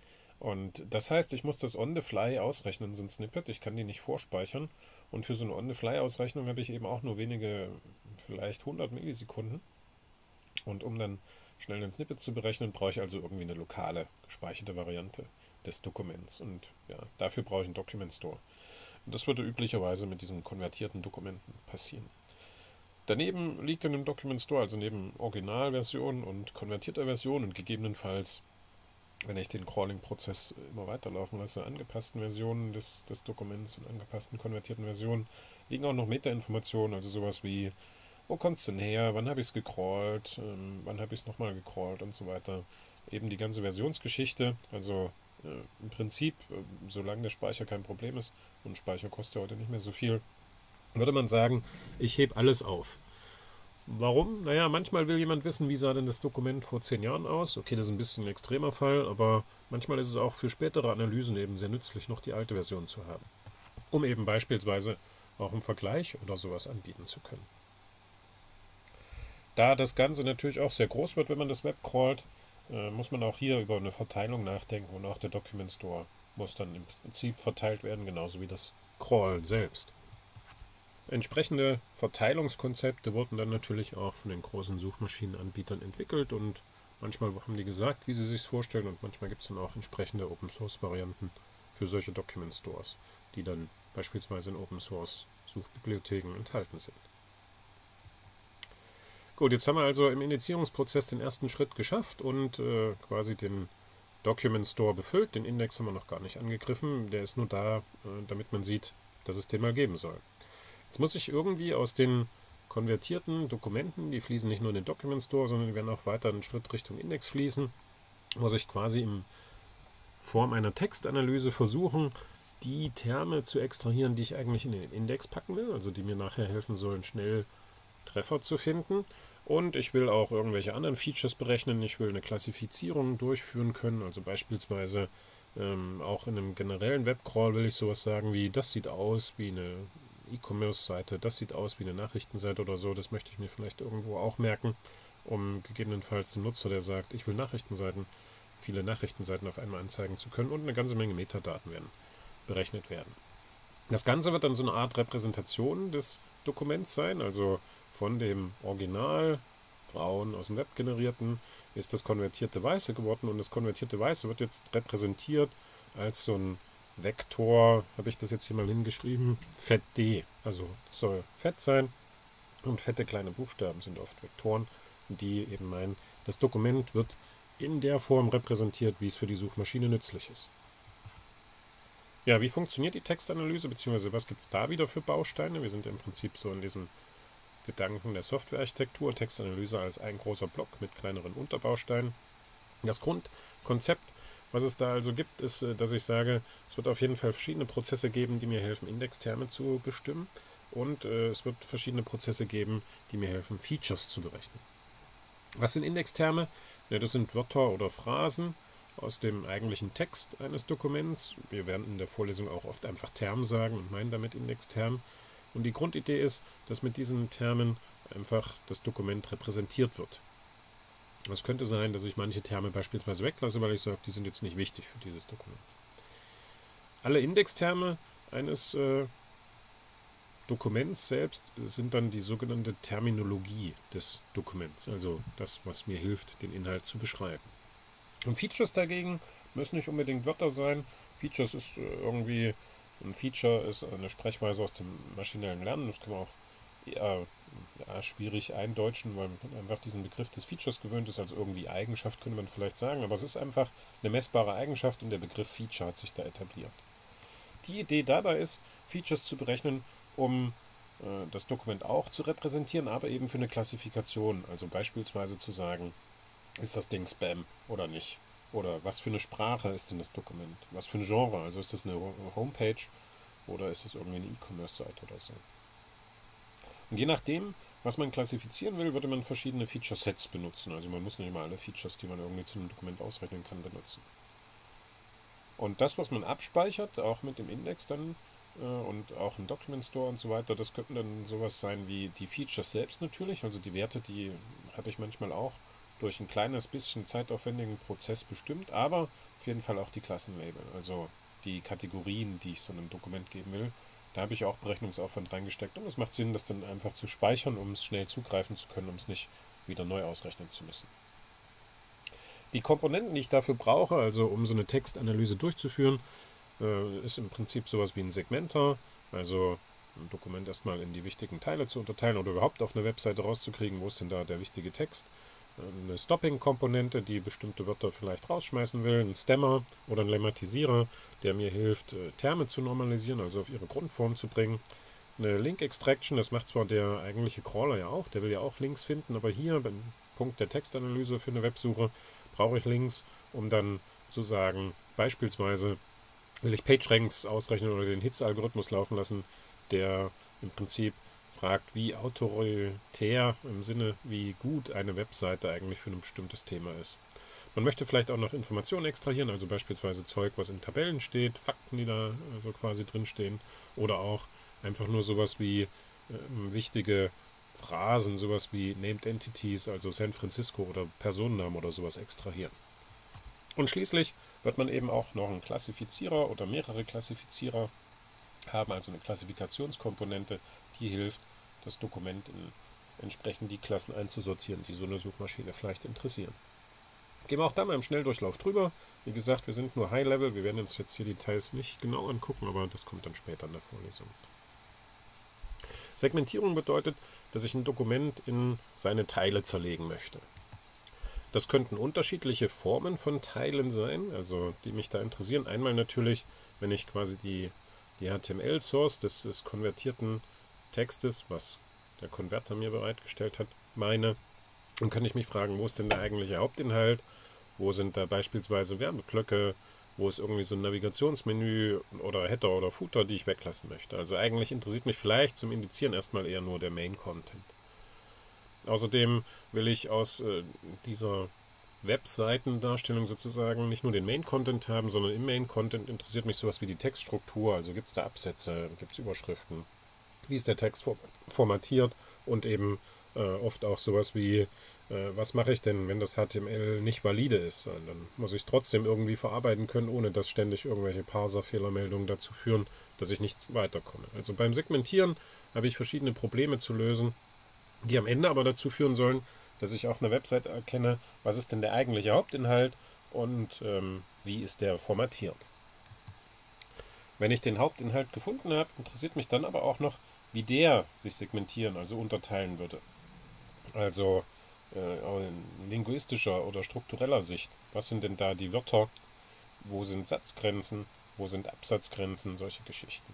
[SPEAKER 1] Und das heißt, ich muss das on the fly ausrechnen, so ein Snippet. Ich kann die nicht vorspeichern. Und für so eine on the fly Ausrechnung habe ich eben auch nur wenige, vielleicht hundert Millisekunden. Und um dann schnell ein Snippet zu berechnen, brauche ich also irgendwie eine lokale gespeicherte Variante des Dokuments. Und ja, dafür brauche ich einen Document Store. Und das würde üblicherweise mit diesen konvertierten Dokumenten passieren. Daneben liegt in dem Document Store, also neben Originalversion und konvertierter Version und gegebenenfalls, wenn ich den Crawling-Prozess immer weiterlaufen lasse, angepassten Versionen des, des Dokuments und angepassten konvertierten Versionen, liegen auch noch Metainformationen, also sowas wie, wo kommt es denn her, wann habe ich es gecrawlt, ähm, wann habe ich es nochmal gecrawlt und so weiter. Eben die ganze Versionsgeschichte, also äh, im Prinzip, äh, solange der Speicher kein Problem ist, und Speicher kostet ja heute nicht mehr so viel, würde man sagen, ich hebe alles auf. Warum? Naja, manchmal will jemand wissen, wie sah denn das Dokument vor zehn Jahren aus. Okay, das ist ein bisschen ein extremer Fall, aber manchmal ist es auch für spätere Analysen eben sehr nützlich, noch die alte Version zu haben, um eben beispielsweise auch einen Vergleich oder sowas anbieten zu können. Da das Ganze natürlich auch sehr groß wird, wenn man das Web crawlt, äh, muss man auch hier über eine Verteilung nachdenken und auch der Document Store muss dann im Prinzip verteilt werden, genauso wie das Crawlen selbst. Entsprechende Verteilungskonzepte wurden dann natürlich auch von den großen Suchmaschinenanbietern entwickelt und manchmal haben die gesagt, wie sie sich vorstellen und manchmal gibt es dann auch entsprechende Open-Source-Varianten für solche Document Stores, die dann beispielsweise in Open-Source-Suchbibliotheken enthalten sind. Gut, jetzt haben wir also im Indizierungsprozess den ersten Schritt geschafft und äh, quasi den Document Store befüllt. Den Index haben wir noch gar nicht angegriffen, der ist nur da, äh, damit man sieht, dass es den mal geben soll. Jetzt muss ich irgendwie aus den konvertierten Dokumenten, die fließen nicht nur in den Document Store, sondern die werden auch weiter einen Schritt Richtung Index fließen, muss ich quasi in Form einer Textanalyse versuchen, die Terme zu extrahieren, die ich eigentlich in den Index packen will, also die mir nachher helfen sollen, schnell Treffer zu finden. Und ich will auch irgendwelche anderen Features berechnen. Ich will eine Klassifizierung durchführen können, also beispielsweise ähm, auch in einem generellen Webcrawl will ich sowas sagen wie, das sieht aus wie eine E-Commerce-Seite, das sieht aus wie eine Nachrichtenseite oder so. Das möchte ich mir vielleicht irgendwo auch merken, um gegebenenfalls dem Nutzer, der sagt, ich will Nachrichtenseiten, viele Nachrichtenseiten auf einmal anzeigen zu können, und eine ganze Menge Metadaten werden berechnet werden. Das Ganze wird dann so eine Art Repräsentation des Dokuments sein, also von dem Original braun aus dem Web generierten ist das konvertierte Weiße geworden, und das konvertierte Weiße wird jetzt repräsentiert als so ein Vektor, habe ich das jetzt hier mal hingeschrieben, Fett D. Also es soll fett sein, und fette kleine Buchstaben sind oft Vektoren, die eben meinen, das Dokument wird in der Form repräsentiert, wie es für die Suchmaschine nützlich ist. Ja, wie funktioniert die Textanalyse, beziehungsweise was gibt es da wieder für Bausteine? Wir sind im Prinzip so in diesem Gedanken der Softwarearchitektur, Textanalyse als ein großer Block mit kleineren Unterbausteinen. Das Grundkonzept, was es da also gibt, ist, dass ich sage, es wird auf jeden Fall verschiedene Prozesse geben, die mir helfen, Indexterme zu bestimmen, und äh, es wird verschiedene Prozesse geben, die mir helfen, Features zu berechnen. Was sind Indexterme? Ja, das sind Wörter oder Phrasen aus dem eigentlichen Text eines Dokuments. Wir werden in der Vorlesung auch oft einfach Term sagen und meinen damit Indexterm. Und die Grundidee ist, dass mit diesen Termen einfach das Dokument repräsentiert wird. Es könnte sein, dass ich manche Terme beispielsweise weglasse, weil ich sage, die sind jetzt nicht wichtig für dieses Dokument. Alle Indexterme eines äh, Dokuments selbst sind dann die sogenannte Terminologie des Dokuments, also das, was mir hilft, den Inhalt zu beschreiben. Und Features dagegen müssen nicht unbedingt Wörter sein. Features ist äh, irgendwie, ein Feature ist eine Sprechweise aus dem maschinellen Lernen. Das kann man auch eher ja, schwierig eindeutschen, weil man einfach diesen Begriff des Features gewöhnt ist, also irgendwie Eigenschaft könnte man vielleicht sagen, aber es ist einfach eine messbare Eigenschaft, und der Begriff Feature hat sich da etabliert. Die Idee dabei ist, Features zu berechnen, um äh, das Dokument auch zu repräsentieren, aber eben für eine Klassifikation, also beispielsweise zu sagen, ist das Ding Spam oder nicht? Oder was für eine Sprache ist denn das Dokument? Was für ein Genre? Also ist das eine Homepage oder ist das irgendwie eine E-Commerce-Seite oder so? Und je nachdem, was man klassifizieren will, würde man verschiedene Feature-Sets benutzen. Also man muss nicht immer alle Features, die man irgendwie zu einem Dokument ausrechnen kann, benutzen. Und das, was man abspeichert, auch mit dem Index dann äh, und auch im Document Store und so weiter, das könnten dann sowas sein wie die Features selbst natürlich. Also die Werte, die habe ich manchmal auch durch ein kleines bisschen zeitaufwendigen Prozess bestimmt, aber auf jeden Fall auch die Klassenlabel, also die Kategorien, die ich so einem Dokument geben will. Da habe ich auch Berechnungsaufwand reingesteckt, und es macht Sinn, das dann einfach zu speichern, um es schnell zugreifen zu können, um es nicht wieder neu ausrechnen zu müssen. Die Komponenten, die ich dafür brauche, also um so eine Textanalyse durchzuführen, äh, ist im Prinzip sowas wie ein Segmenter, also ein Dokument erstmal in die wichtigen Teile zu unterteilen oder überhaupt auf eine Webseite rauszukriegen, wo ist denn da der wichtige Text. Eine Stopping-Komponente, die bestimmte Wörter vielleicht rausschmeißen will, ein Stemmer oder ein Lemmatisierer, der mir hilft, Terme zu normalisieren, also auf ihre Grundform zu bringen. Eine Link-Extraction, das macht zwar der eigentliche Crawler ja auch, der will ja auch Links finden, aber hier beim Punkt der Textanalyse für eine Websuche brauche ich Links, um dann zu sagen, beispielsweise will ich PageRanks ausrechnen oder den Hits-Algorithmus laufen lassen, der im Prinzip fragt, wie autoritär im Sinne, wie gut eine Webseite eigentlich für ein bestimmtes Thema ist. Man möchte vielleicht auch noch Informationen extrahieren, also beispielsweise Zeug, was in Tabellen steht, Fakten, die da so quasi drinstehen, oder auch einfach nur sowas wie äh, wichtige Phrasen, sowas wie Named Entities, also San Francisco oder Personennamen oder sowas extrahieren. Und schließlich wird man eben auch noch einen Klassifizierer oder mehrere Klassifizierer haben, also eine Klassifikationskomponente, die hilft, das Dokument in entsprechend die Klassen einzusortieren, die so eine Suchmaschine vielleicht interessieren. Gehen wir auch da mal im Schnelldurchlauf drüber. Wie gesagt, wir sind nur High-Level, wir werden uns jetzt hier die Details nicht genau angucken, aber das kommt dann später in der Vorlesung. Segmentierung bedeutet, dass ich ein Dokument in seine Teile zerlegen möchte. Das könnten unterschiedliche Formen von Teilen sein, also die mich da interessieren. Einmal natürlich, wenn ich quasi die, die H T M L-Source des, des konvertierten Textes, was der Konverter mir bereitgestellt hat, meine, dann kann ich mich fragen, wo ist denn der eigentliche Hauptinhalt? Wo sind da beispielsweise Werbeblöcke? Wo ist irgendwie so ein Navigationsmenü oder Header oder Footer, die ich weglassen möchte? Also eigentlich interessiert mich vielleicht zum Indizieren erstmal eher nur der Main-Content. Außerdem will ich aus äh, dieser Webseitendarstellung sozusagen nicht nur den Main-Content haben, sondern im Main-Content interessiert mich sowas wie die Textstruktur. Also gibt es da Absätze, gibt es Überschriften, wie ist der Text formatiert und eben äh, oft auch sowas wie, äh, was mache ich denn, wenn das H T M L nicht valide ist? Dann muss ich es trotzdem irgendwie verarbeiten können, ohne dass ständig irgendwelche Parser-Fehlermeldungen dazu führen, dass ich nicht weiterkomme. Also beim Segmentieren habe ich verschiedene Probleme zu lösen, die am Ende aber dazu führen sollen, dass ich auf einer Website erkenne, was ist denn der eigentliche Hauptinhalt und ähm, wie ist der formatiert. Wenn ich den Hauptinhalt gefunden habe, interessiert mich dann aber auch noch, wie der sich segmentieren, also unterteilen würde. Also äh, in linguistischer oder struktureller Sicht. Was sind denn da die Wörter? Wo sind Satzgrenzen? Wo sind Absatzgrenzen? Solche Geschichten.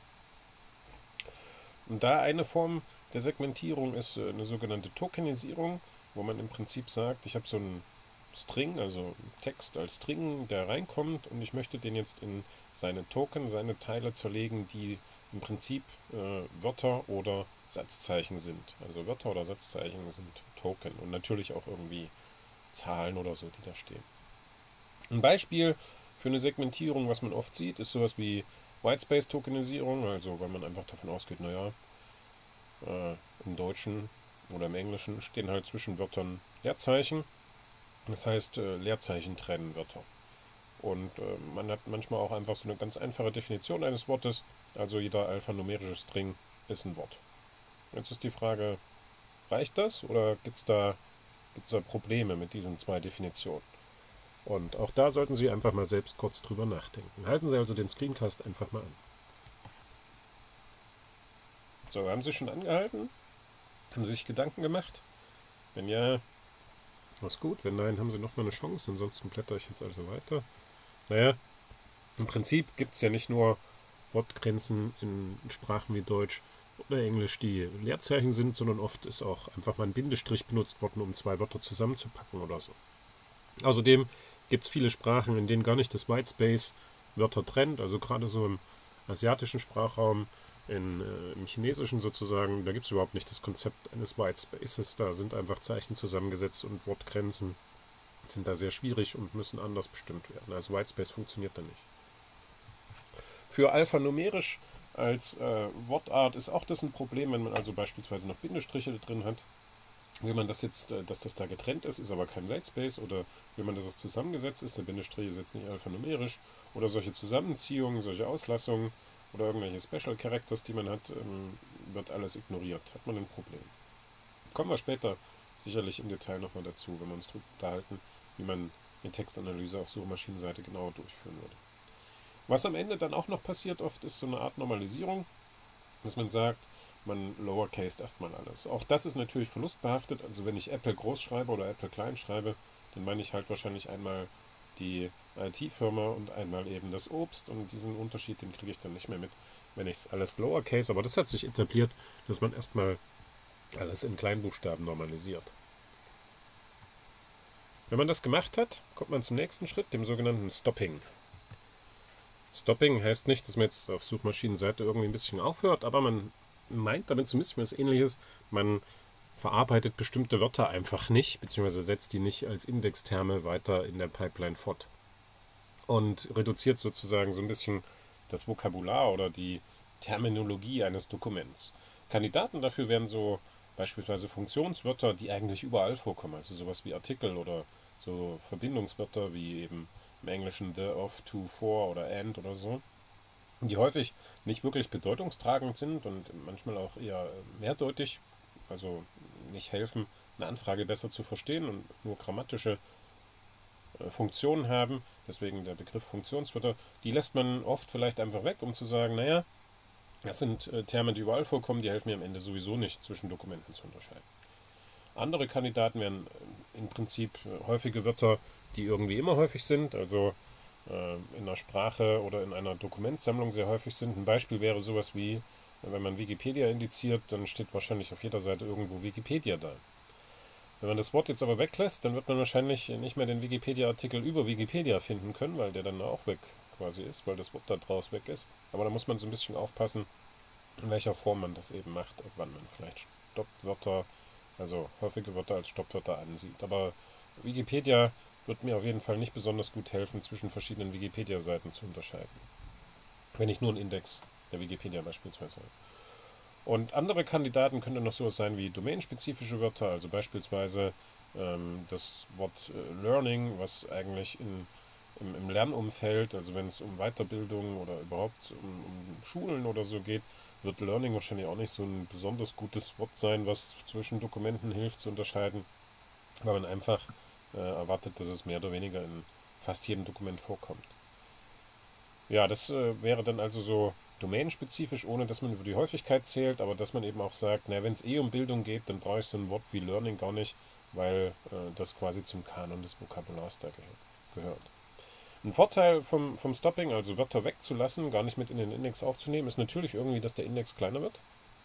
[SPEAKER 1] Und da eine Form der Segmentierung ist äh, eine sogenannte Tokenisierung, wo man im Prinzip sagt, ich habe so einen String, also einen Text als String, der reinkommt und ich möchte den jetzt in seine Token, seine Teile zerlegen, die im Prinzip äh, Wörter oder Satzzeichen sind. Also Wörter oder Satzzeichen sind Token und natürlich auch irgendwie Zahlen oder so, die da stehen. Ein Beispiel für eine Segmentierung, was man oft sieht, ist sowas wie Whitespace-Tokenisierung, also wenn man einfach davon ausgeht, naja, äh, im Deutschen oder im Englischen stehen halt zwischen Wörtern Leerzeichen. Das heißt, äh, Leerzeichen trennen Wörter. Und äh, man hat manchmal auch einfach so eine ganz einfache Definition eines Wortes. Also jeder alphanumerische String ist ein Wort. Jetzt ist die Frage, reicht das oder gibt es da, gibt's da Probleme mit diesen zwei Definitionen? Und auch da sollten Sie einfach mal selbst kurz drüber nachdenken. Halten Sie also den Screencast einfach mal an. So, haben Sie schon angehalten? Haben Sie sich Gedanken gemacht? Wenn ja, ist gut. Wenn nein, haben Sie noch mal eine Chance. Ansonsten blätter ich jetzt also weiter. Naja, im Prinzip gibt es ja nicht nur Wortgrenzen in Sprachen wie Deutsch oder Englisch, die Leerzeichen sind, sondern oft ist auch einfach mal ein Bindestrich benutzt worden, um zwei Wörter zusammenzupacken oder so. Außerdem gibt es viele Sprachen, in denen gar nicht das Whitespace Wörter trennt, also gerade so im asiatischen Sprachraum, in, äh, im Chinesischen sozusagen, da gibt es überhaupt nicht das Konzept eines Whitespaces, da sind einfach Zeichen zusammengesetzt und Wortgrenzen sind da sehr schwierig und müssen anders bestimmt werden. Also Whitespace funktioniert da nicht. Für alphanumerisch als äh, Wortart ist auch das ein Problem, wenn man also beispielsweise noch Bindestriche drin hat. Will man das jetzt, äh, dass das da getrennt ist, ist aber kein Whitespace, oder will man, dass es zusammengesetzt ist, der Bindestrich ist jetzt nicht alphanumerisch, oder solche Zusammenziehungen, solche Auslassungen oder irgendwelche Special Characters, die man hat, ähm, wird alles ignoriert. Hat man ein Problem. Kommen wir später sicherlich im Detail nochmal dazu, wenn wir uns darüber unterhalten, wie man eine Textanalyse auf Suchmaschinenseite genauer durchführen würde. Was am Ende dann auch noch passiert oft, ist so eine Art Normalisierung, dass man sagt, man lowercase erstmal alles. Auch das ist natürlich verlustbehaftet, also wenn ich Apple groß schreibe oder Apple klein schreibe, dann meine ich halt wahrscheinlich einmal die I T-Firma und einmal eben das Obst, und diesen Unterschied, den kriege ich dann nicht mehr mit, wenn ich es alles lowercase, aber das hat sich etabliert, dass man erstmal alles in Kleinbuchstaben normalisiert. Wenn man das gemacht hat, kommt man zum nächsten Schritt, dem sogenannten Stopping. Stopping heißt nicht, dass man jetzt auf Suchmaschinenseite irgendwie ein bisschen aufhört, aber man meint damit so ein bisschen was Ähnliches. Man verarbeitet bestimmte Wörter einfach nicht, beziehungsweise setzt die nicht als Indexterme weiter in der Pipeline fort. Und reduziert sozusagen so ein bisschen das Vokabular oder die Terminologie eines Dokuments. Kandidaten dafür wären so beispielsweise Funktionswörter, die eigentlich überall vorkommen, also sowas wie Artikel oder so Verbindungswörter wie eben im Englischen the, of, to, for oder and oder so, die häufig nicht wirklich bedeutungstragend sind und manchmal auch eher mehrdeutig, also nicht helfen, eine Anfrage besser zu verstehen und nur grammatische äh, Funktionen haben, deswegen der Begriff Funktionswörter, die lässt man oft vielleicht einfach weg, um zu sagen, naja, das sind äh, Terme, die überall vorkommen, die helfen mir am Ende sowieso nicht zwischen Dokumenten zu unterscheiden. Andere Kandidaten wären äh, im Prinzip äh, häufige Wörter, die irgendwie immer häufig sind, also äh, in einer Sprache oder in einer Dokumentsammlung sehr häufig sind. Ein Beispiel wäre sowas wie Wenn man Wikipedia indiziert, dann steht wahrscheinlich auf jeder Seite irgendwo Wikipedia da. Wenn man das Wort jetzt aber weglässt, dann wird man wahrscheinlich nicht mehr den Wikipedia-Artikel über Wikipedia finden können, weil der dann auch weg quasi ist, weil das Wort da draus weg ist. Aber da muss man so ein bisschen aufpassen, in welcher Form man das eben macht, ob wann man vielleicht Stoppwörter, also häufige Wörter als Stoppwörter ansieht. Aber Wikipedia wird mir auf jeden Fall nicht besonders gut helfen, zwischen verschiedenen Wikipedia-Seiten zu unterscheiden. Wenn ich nur einen Index der Wikipedia beispielsweise habe. Und andere Kandidaten könnten noch sowas sein wie domainspezifische Wörter, also beispielsweise ähm, das Wort äh, Learning, was eigentlich in, im, im Lernumfeld, also wenn es um Weiterbildung oder überhaupt um, um Schulen oder so geht, wird Learning wahrscheinlich auch nicht so ein besonders gutes Wort sein, was zwischen Dokumenten hilft zu unterscheiden, weil man einfach äh, erwartet, dass es mehr oder weniger in fast jedem Dokument vorkommt. Ja, das äh, wäre dann also so domainspezifisch, ohne dass man über die Häufigkeit zählt, aber dass man eben auch sagt, na, wenn es eh um Bildung geht, dann brauche ich so ein Wort wie Learning gar nicht, weil äh, das quasi zum Kanon des Vokabulars da gehört. Ein Vorteil vom, vom Stopping, also Wörter wegzulassen, gar nicht mit in den Index aufzunehmen, ist natürlich irgendwie, dass der Index kleiner wird.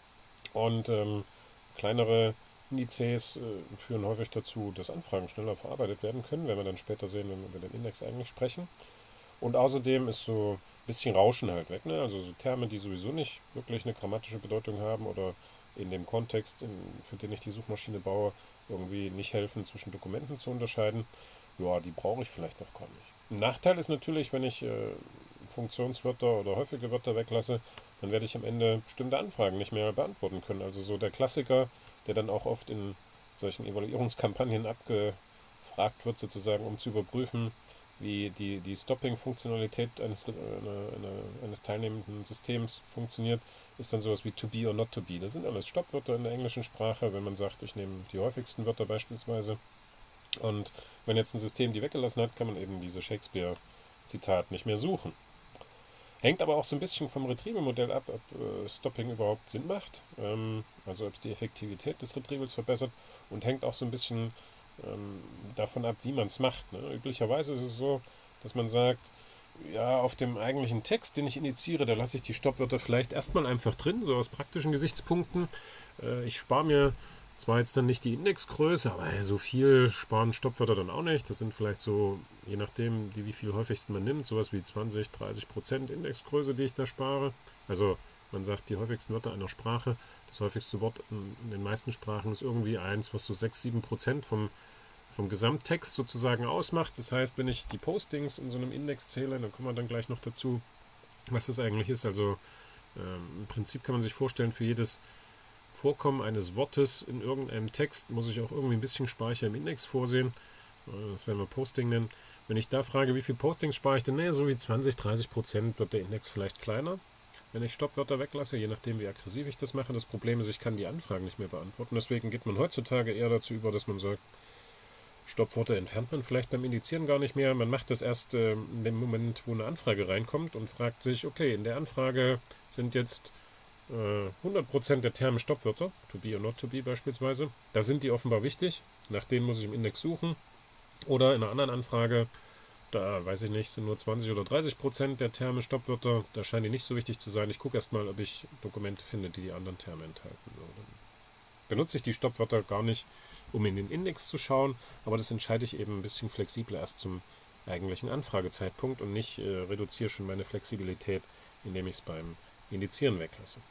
[SPEAKER 1] Und ähm, kleinere Indizes äh, führen häufig dazu, dass Anfragen schneller verarbeitet werden können, wenn wir dann später sehen, wenn wir über den Index eigentlich sprechen. Und außerdem ist so ein bisschen Rauschen halt weg, ne? Also so Terme, die sowieso nicht wirklich eine grammatische Bedeutung haben oder in dem Kontext, in, für den ich die Suchmaschine baue, irgendwie nicht helfen, zwischen Dokumenten zu unterscheiden. Ja, die brauche ich vielleicht auch gar nicht. Ein Nachteil ist natürlich, wenn ich äh, Funktionswörter oder häufige Wörter weglasse, dann werde ich am Ende bestimmte Anfragen nicht mehr beantworten können. Also so der Klassiker, der dann auch oft in solchen Evaluierungskampagnen abgefragt wird, sozusagen, um zu überprüfen, wie die, die Stopping-Funktionalität eines, äh, eine, eines teilnehmenden Systems funktioniert, ist dann sowas wie to be or not to be. Das sind alles Stoppwörter in der englischen Sprache, wenn man sagt, ich nehme die häufigsten Wörter beispielsweise. Und wenn jetzt ein System die weggelassen hat, kann man eben diese Shakespeare-Zitat nicht mehr suchen. Hängt aber auch so ein bisschen vom Retrieval-Modell ab, ob äh, Stopping überhaupt Sinn macht, ähm, also ob es die Effektivität des Retrievals verbessert, und hängt auch so ein bisschen ähm, davon ab, wie man es macht. Ne? Üblicherweise ist es so, dass man sagt, ja, auf dem eigentlichen Text, den ich initiiere, da lasse ich die Stoppwörter vielleicht erstmal einfach drin, so aus praktischen Gesichtspunkten. Äh, ich spare mir zwar jetzt dann nicht die Indexgröße, aber so viel sparen Stoppwörter dann auch nicht. Das sind vielleicht so, je nachdem, die wie viel häufigsten man nimmt, sowas wie zwanzig, dreißig Prozent Indexgröße, die ich da spare. Also man sagt, die häufigsten Wörter einer Sprache, das häufigste Wort in, in den meisten Sprachen ist irgendwie eins, was so sechs, sieben Prozent vom, vom Gesamttext sozusagen ausmacht. Das heißt, wenn ich die Postings in so einem Index zähle, dann kommen wir dann gleich noch dazu, was das eigentlich ist. Also ähm, im Prinzip kann man sich vorstellen, für jedes Vorkommen eines Wortes in irgendeinem Text muss ich auch irgendwie ein bisschen Speicher im Index vorsehen. Das werden wir Posting nennen. Wenn ich da frage, wie viel Postings spare ich denn? Naja, so wie zwanzig, dreißig Prozent wird der Index vielleicht kleiner, wenn ich Stoppwörter weglasse, je nachdem, wie aggressiv ich das mache. Das Problem ist, ich kann die Anfragen nicht mehr beantworten. Deswegen geht man heutzutage eher dazu über, dass man sagt, Stoppwörter entfernt man vielleicht beim Indizieren gar nicht mehr. Man macht das erst äh, in dem Moment, wo eine Anfrage reinkommt und fragt sich, okay, in der Anfrage sind jetzt hundert Prozent der Terme Stoppwörter, to be or not to be beispielsweise. Da sind die offenbar wichtig, nach denen muss ich im Index suchen. Oder in einer anderen Anfrage, da weiß ich nicht, sind nur zwanzig oder dreißig Prozent der Terme Stoppwörter, da scheinen die nicht so wichtig zu sein. Ich gucke erstmal, ob ich Dokumente finde, die die anderen Terme enthalten. So, dann benutze ich die Stoppwörter gar nicht, um in den Index zu schauen, aber das entscheide ich eben ein bisschen flexibler erst zum eigentlichen Anfragezeitpunkt und nicht äh, reduziere schon meine Flexibilität, indem ich es beim Indizieren weglasse.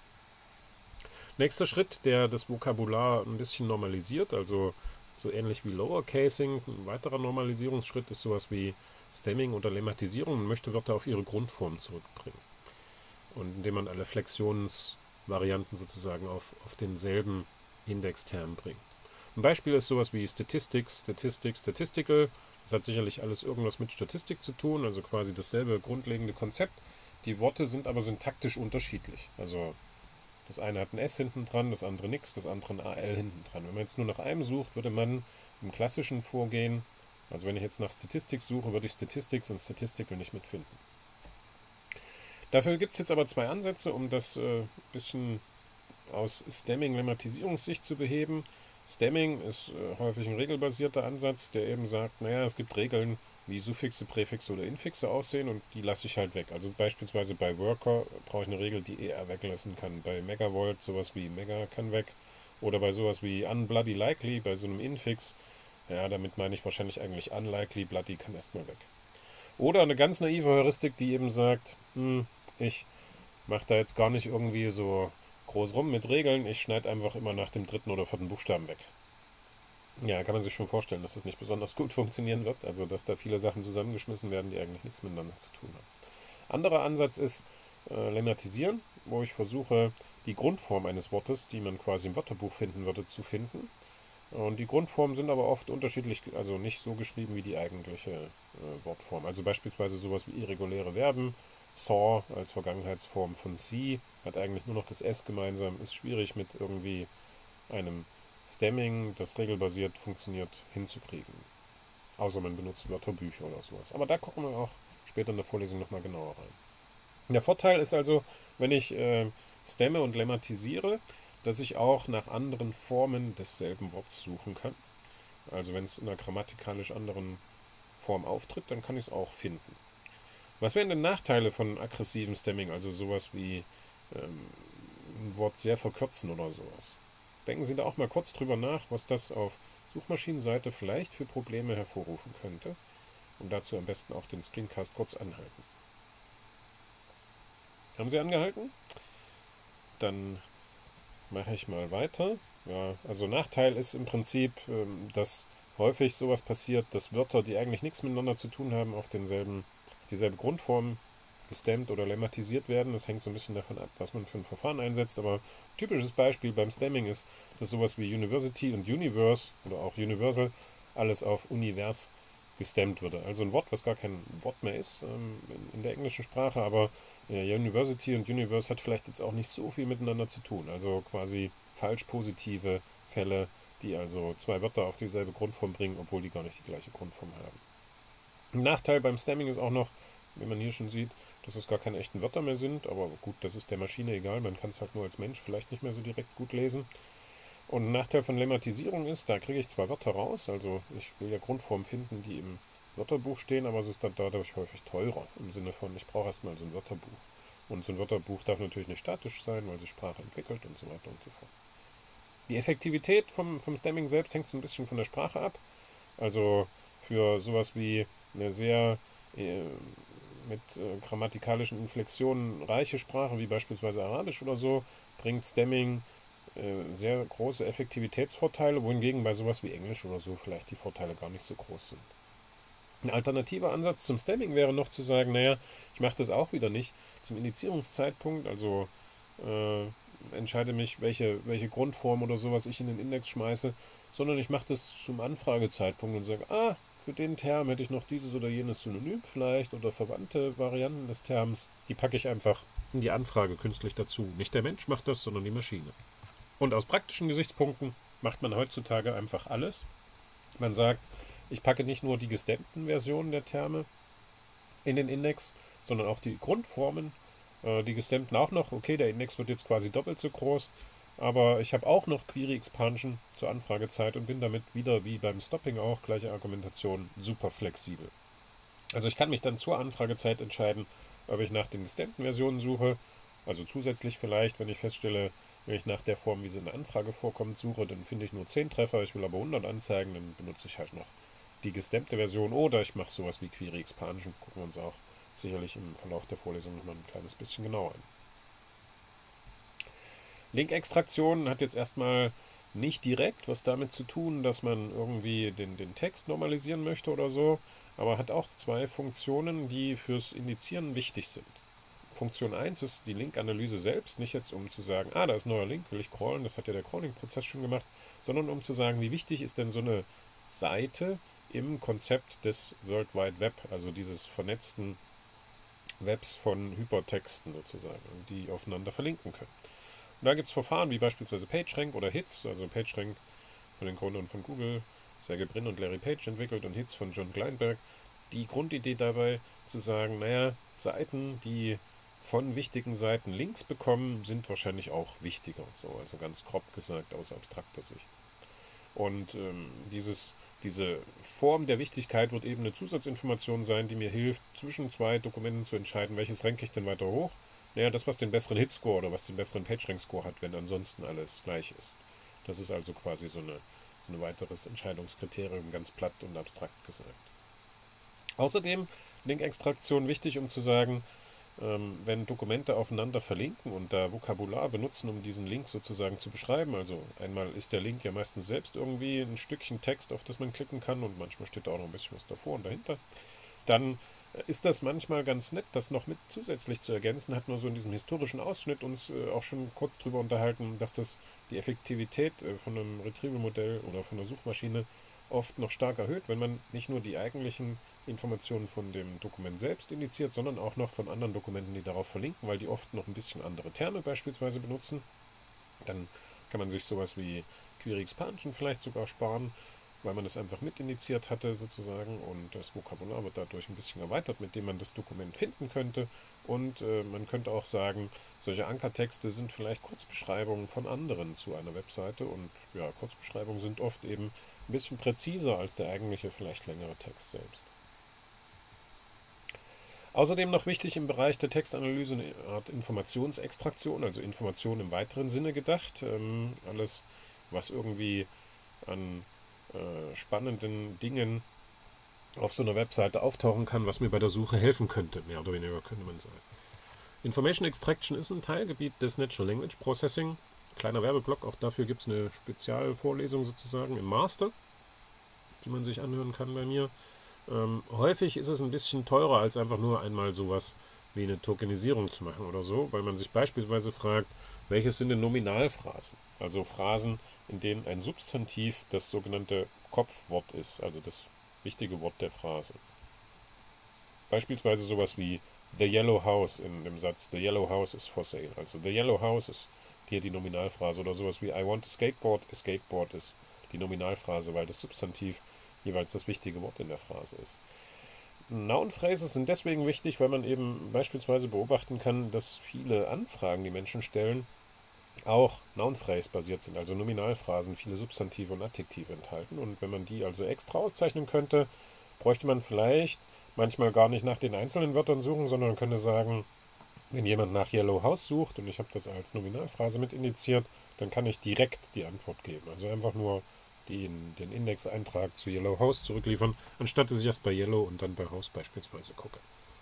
[SPEAKER 1] Nächster Schritt, der das Vokabular ein bisschen normalisiert, also so ähnlich wie Lowercasing. Ein weiterer Normalisierungsschritt ist sowas wie Stemming oder Lemmatisierung. Man möchte Wörter auf ihre Grundform zurückbringen. Und indem man alle Flexionsvarianten sozusagen auf, auf denselben Indexterm bringt. Ein Beispiel ist sowas wie Statistics, Statistics, Statistical. Das hat sicherlich alles irgendwas mit Statistik zu tun, also quasi dasselbe grundlegende Konzept. Die Worte sind aber syntaktisch unterschiedlich. Also das eine hat ein S hinten dran, das andere nix, das andere ein A L hinten dran. Wenn man jetzt nur nach einem sucht, würde man im klassischen Vorgehen, also wenn ich jetzt nach Statistik suche, würde ich Statistics und Statistical nicht mitfinden. Dafür gibt es jetzt aber zwei Ansätze, um das äh, bisschen aus Stemming-Lemmatisierungssicht zu beheben. Stemming ist äh, häufig ein regelbasierter Ansatz, der eben sagt, naja, es gibt Regeln, wie Suffixe, Präfixe oder Infixe aussehen und die lasse ich halt weg. Also beispielsweise bei Worker brauche ich eine Regel, die E R weglassen kann. Bei Megavolt sowas wie Mega kann weg. Oder bei sowas wie Unbloody Likely, bei so einem Infix, ja, damit meine ich wahrscheinlich eigentlich Unlikely, Bloody kann erstmal weg. Oder eine ganz naive Heuristik, die eben sagt, hm, ich mache da jetzt gar nicht irgendwie so groß rum mit Regeln, ich schneide einfach immer nach dem dritten oder vierten Buchstaben weg. Ja, kann man sich schon vorstellen, dass das nicht besonders gut funktionieren wird, also dass da viele Sachen zusammengeschmissen werden, die eigentlich nichts miteinander zu tun haben. Anderer Ansatz ist äh, Lemmatisieren, wo ich versuche, die Grundform eines Wortes, die man quasi im Wörterbuch finden würde, zu finden. Und die Grundformen sind aber oft unterschiedlich, also nicht so geschrieben wie die eigentliche äh, Wortform. Also beispielsweise sowas wie irreguläre Verben. Saw als Vergangenheitsform von see hat eigentlich nur noch das S gemeinsam, ist schwierig mit irgendwie einem Stemming, das regelbasiert funktioniert, hinzukriegen. Außer man benutzt Wörterbücher oder sowas. Aber da gucken wir auch später in der Vorlesung nochmal genauer rein. Der Vorteil ist also, wenn ich äh, stemme und lemmatisiere, dass ich auch nach anderen Formen desselben Worts suchen kann. Also wenn es in einer grammatikalisch anderen Form auftritt, dann kann ich es auch finden. Was wären denn Nachteile von aggressivem Stemming, also sowas wie ähm, ein Wort sehr verkürzen oder sowas? Denken Sie da auch mal kurz drüber nach, was das auf Suchmaschinenseite vielleicht für Probleme hervorrufen könnte. Und dazu am besten auch den Screencast kurz anhalten. Haben Sie angehalten? Dann mache ich mal weiter. Ja, also Nachteil ist im Prinzip, dass häufig sowas passiert, dass Wörter, die eigentlich nichts miteinander zu tun haben, auf denselben, auf dieselbe Grundform gestemmt oder lemmatisiert werden. Das hängt so ein bisschen davon ab, was man für ein Verfahren einsetzt. Aber ein typisches Beispiel beim Stemming ist, dass sowas wie University und Universe oder auch Universal alles auf Univers gestemmt würde. Also ein Wort, was gar kein Wort mehr ist ähm, in, in der englischen Sprache, aber äh, University und Universe hat vielleicht jetzt auch nicht so viel miteinander zu tun. Also quasi falsch positive Fälle, die also zwei Wörter auf dieselbe Grundform bringen, obwohl die gar nicht die gleiche Grundform haben. Ein Nachteil beim Stemming ist auch noch, wie man hier schon sieht, dass es gar keine echten Wörter mehr sind, aber gut, das ist der Maschine egal, man kann es halt nur als Mensch vielleicht nicht mehr so direkt gut lesen. Und ein Nachteil von Lemmatisierung ist, da kriege ich zwei Wörter raus, also ich will ja Grundformen finden, die im Wörterbuch stehen, aber es ist dann dadurch häufig teurer, im Sinne von, ich brauche erstmal so ein Wörterbuch. Und so ein Wörterbuch darf natürlich nicht statisch sein, weil sich Sprache entwickelt und so weiter und so fort. Die Effektivität vom, vom Stemming selbst hängt so ein bisschen von der Sprache ab. Also für sowas wie eine sehr äh, mit äh, grammatikalischen Inflexionen reiche Sprache, wie beispielsweise Arabisch oder so, bringt Stemming äh, sehr große Effektivitätsvorteile, wohingegen bei sowas wie Englisch oder so vielleicht die Vorteile gar nicht so groß sind. Ein alternativer Ansatz zum Stemming wäre noch zu sagen, naja, ich mache das auch wieder nicht zum Indizierungszeitpunkt, also äh, entscheide mich, welche, welche Grundform oder sowas ich in den Index schmeiße, sondern ich mache das zum Anfragezeitpunkt und sage, ah, für den Term hätte ich noch dieses oder jenes Synonym vielleicht oder verwandte Varianten des Terms, die packe ich einfach in die Anfrage künstlich dazu. Nicht der Mensch macht das, sondern die Maschine. Und aus praktischen Gesichtspunkten macht man heutzutage einfach alles. Man sagt, ich packe nicht nur die gestemmten Versionen der Terme in den Index, sondern auch die Grundformen, äh, die gestemmten auch noch. Okay, der Index wird jetzt quasi doppelt so groß, aber ich habe auch noch Query Expansion zur Anfragezeit und bin damit wieder wie beim Stopping auch, gleiche Argumentation, super flexibel. Also ich kann mich dann zur Anfragezeit entscheiden, ob ich nach den gestemmten Versionen suche, also zusätzlich vielleicht, wenn ich feststelle, wenn ich nach der Form, wie sie in der Anfrage vorkommt, suche, dann finde ich nur zehn Treffer, ich will aber hundert anzeigen, dann benutze ich halt noch die gestemmte Version oder ich mache sowas wie Query Expansion, gucken wir uns auch sicherlich im Verlauf der Vorlesung nochmal ein kleines bisschen genauer an. Link-Extraktion hat jetzt erstmal nicht direkt was damit zu tun, dass man irgendwie den, den Text normalisieren möchte oder so, aber hat auch zwei Funktionen, die fürs Indizieren wichtig sind. Funktion eins ist die Link-Analyse selbst, nicht jetzt um zu sagen, ah, da ist ein neuer Link, will ich crawlen, das hat ja der Crawling-Prozess schon gemacht, sondern um zu sagen, wie wichtig ist denn so eine Seite im Konzept des World Wide Web, also dieses vernetzten Webs von Hypertexten sozusagen, also die aufeinander verlinken können. Und da gibt es Verfahren wie beispielsweise PageRank oder Hits, also PageRank von den Gründern von Google, Sergey Brin und Larry Page entwickelt und Hits von John Kleinberg. Die Grundidee dabei zu sagen, naja, Seiten, die von wichtigen Seiten Links bekommen, sind wahrscheinlich auch wichtiger, so also ganz grob gesagt aus abstrakter Sicht. Und ähm, dieses, diese Form der Wichtigkeit wird eben eine Zusatzinformation sein, die mir hilft, zwischen zwei Dokumenten zu entscheiden, welches ranke ich denn weiter hoch. Naja, das, was den besseren Hitscore oder was den besseren PageRank-Score hat, wenn ansonsten alles gleich ist. Das ist also quasi so, eine, so ein weiteres Entscheidungskriterium, ganz platt und abstrakt gesagt. Außerdem Link-Extraktion wichtig, um zu sagen, ähm, wenn Dokumente aufeinander verlinken und da Vokabular benutzen, um diesen Link sozusagen zu beschreiben, also einmal ist der Link ja meistens selbst irgendwie ein Stückchen Text, auf das man klicken kann und manchmal steht da auch noch ein bisschen was davor und dahinter, dann ist das manchmal ganz nett, das noch mit zusätzlich zu ergänzen. Hat man so in diesem historischen Ausschnitt uns äh, auch schon kurz drüber unterhalten, dass das die Effektivität äh, von einem Retrieval-Modell oder von einer Suchmaschine oft noch stark erhöht, wenn man nicht nur die eigentlichen Informationen von dem Dokument selbst indiziert, sondern auch noch von anderen Dokumenten, die darauf verlinken, weil die oft noch ein bisschen andere Terme beispielsweise benutzen. Dann kann man sich sowas wie Query Expansion vielleicht sogar sparen, weil man das einfach mit indiziert hatte sozusagen und das Vokabular wird dadurch ein bisschen erweitert, mit dem man das Dokument finden könnte. Und äh, man könnte auch sagen, solche Ankertexte sind vielleicht Kurzbeschreibungen von anderen zu einer Webseite und ja, Kurzbeschreibungen sind oft eben ein bisschen präziser als der eigentliche, vielleicht längere Text selbst. Außerdem noch wichtig im Bereich der Textanalyse eine Art Informationsextraktion, also Information im weiteren Sinne gedacht. Ähm, alles, was irgendwie an äh, spannenden Dingen auf so einer Webseite auftauchen kann, was mir bei der Suche helfen könnte, mehr oder weniger könnte man sagen. Information Extraction ist ein Teilgebiet des Natural Language Processing. Kleiner Werbeblock, auch dafür gibt es eine Spezialvorlesung sozusagen im Master, die man sich anhören kann bei mir. Ähm, häufig ist es ein bisschen teurer, als einfach nur einmal sowas wie eine Tokenisierung zu machen oder so, weil man sich beispielsweise fragt, welches sind denn Nominalphrasen? Also Phrasen, in denen ein Substantiv das sogenannte Kopfwort ist, also das wichtige Wort der Phrase. Beispielsweise sowas wie The Yellow House in dem Satz The Yellow House is for sale. Also The Yellow House ist hier die Nominalphrase oder sowas wie I want a skateboard, a skateboard ist die Nominalphrase, weil das Substantiv jeweils das wichtige Wort in der Phrase ist. Noun Phrases sind deswegen wichtig, weil man eben beispielsweise beobachten kann, dass viele Anfragen, die Menschen stellen, auch Noun Phrase basiert sind, also Nominalphrasen, viele Substantive und Adjektive enthalten. Und wenn man die also extra auszeichnen könnte, bräuchte man vielleicht manchmal gar nicht nach den einzelnen Wörtern suchen, sondern könnte sagen, wenn jemand nach Yellow House sucht und ich habe das als Nominalphrase mit indiziert, dann kann ich direkt die Antwort geben. Also einfach nur den, den Indexeintrag zu Yellow House zurückliefern, anstatt dass ich erst bei Yellow und dann bei House beispielsweise gucke.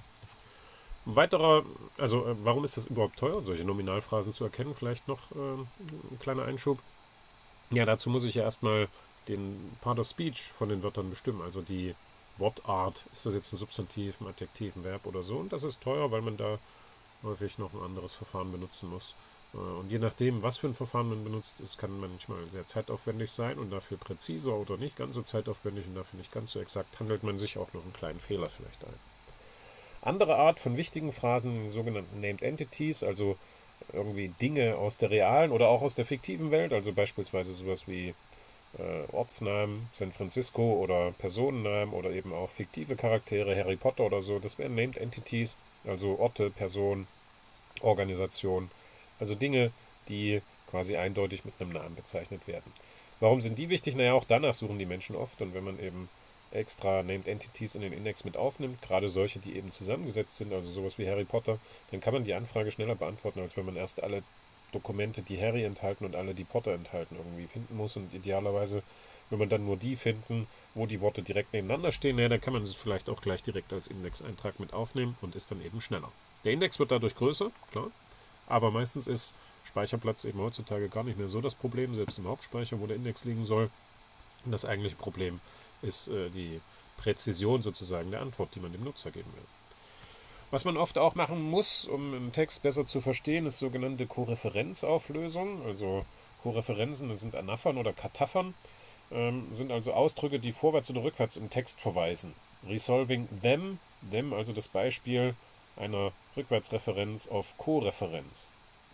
[SPEAKER 1] Ein weiterer, also äh, warum ist das überhaupt teuer, solche Nominalphrasen zu erkennen? Vielleicht noch äh, ein kleiner Einschub. Ja, dazu muss ich ja erstmal den Part of Speech von den Wörtern bestimmen, also die Wortart. Ist das jetzt ein Substantiv, ein Adjektiv, ein Verb oder so? Und das ist teuer, weil man da häufig noch ein anderes Verfahren benutzen muss. Und je nachdem, was für ein Verfahren man benutzt, es kann manchmal sehr zeitaufwendig sein und dafür präziser oder nicht ganz so zeitaufwendig und dafür nicht ganz so exakt, handelt man sich auch noch einen kleinen Fehler vielleicht ein. Andere Art von wichtigen Phrasen, die sogenannten Named Entities, also irgendwie Dinge aus der realen oder auch aus der fiktiven Welt, also beispielsweise sowas wie äh, Ortsnamen, San Francisco oder Personennamen oder eben auch fiktive Charaktere, Harry Potter oder so, das wären Named Entities, also Orte, Personen, Organisationen, also Dinge, die quasi eindeutig mit einem Namen bezeichnet werden. Warum sind die wichtig? Naja, auch danach suchen die Menschen oft und wenn man eben extra Named Entities in den Index mit aufnimmt, gerade solche, die eben zusammengesetzt sind, also sowas wie Harry Potter, dann kann man die Anfrage schneller beantworten, als wenn man erst alle Dokumente, die Harry enthalten und alle, die Potter enthalten, irgendwie finden muss und idealerweise will man dann nur die finden, wo die Worte direkt nebeneinander stehen, ja, dann kann man es vielleicht auch gleich direkt als Indexeintrag mit aufnehmen und ist dann eben schneller. Der Index wird dadurch größer, klar, aber meistens ist Speicherplatz eben heutzutage gar nicht mehr so das Problem, selbst im Hauptspeicher, wo der Index liegen soll. Und das eigentliche Problem ist äh, die Präzision sozusagen der Antwort, die man dem Nutzer geben will. Was man oft auch machen muss, um einen Text besser zu verstehen, ist sogenannte Koreferenzauflösung. Also Koreferenzen, das sind Anaphern oder Kataphern, ähm, sind also Ausdrücke, die vorwärts oder rückwärts im Text verweisen. Resolving them, them also das Beispiel einer Rückwärtsreferenz auf Koreferenz.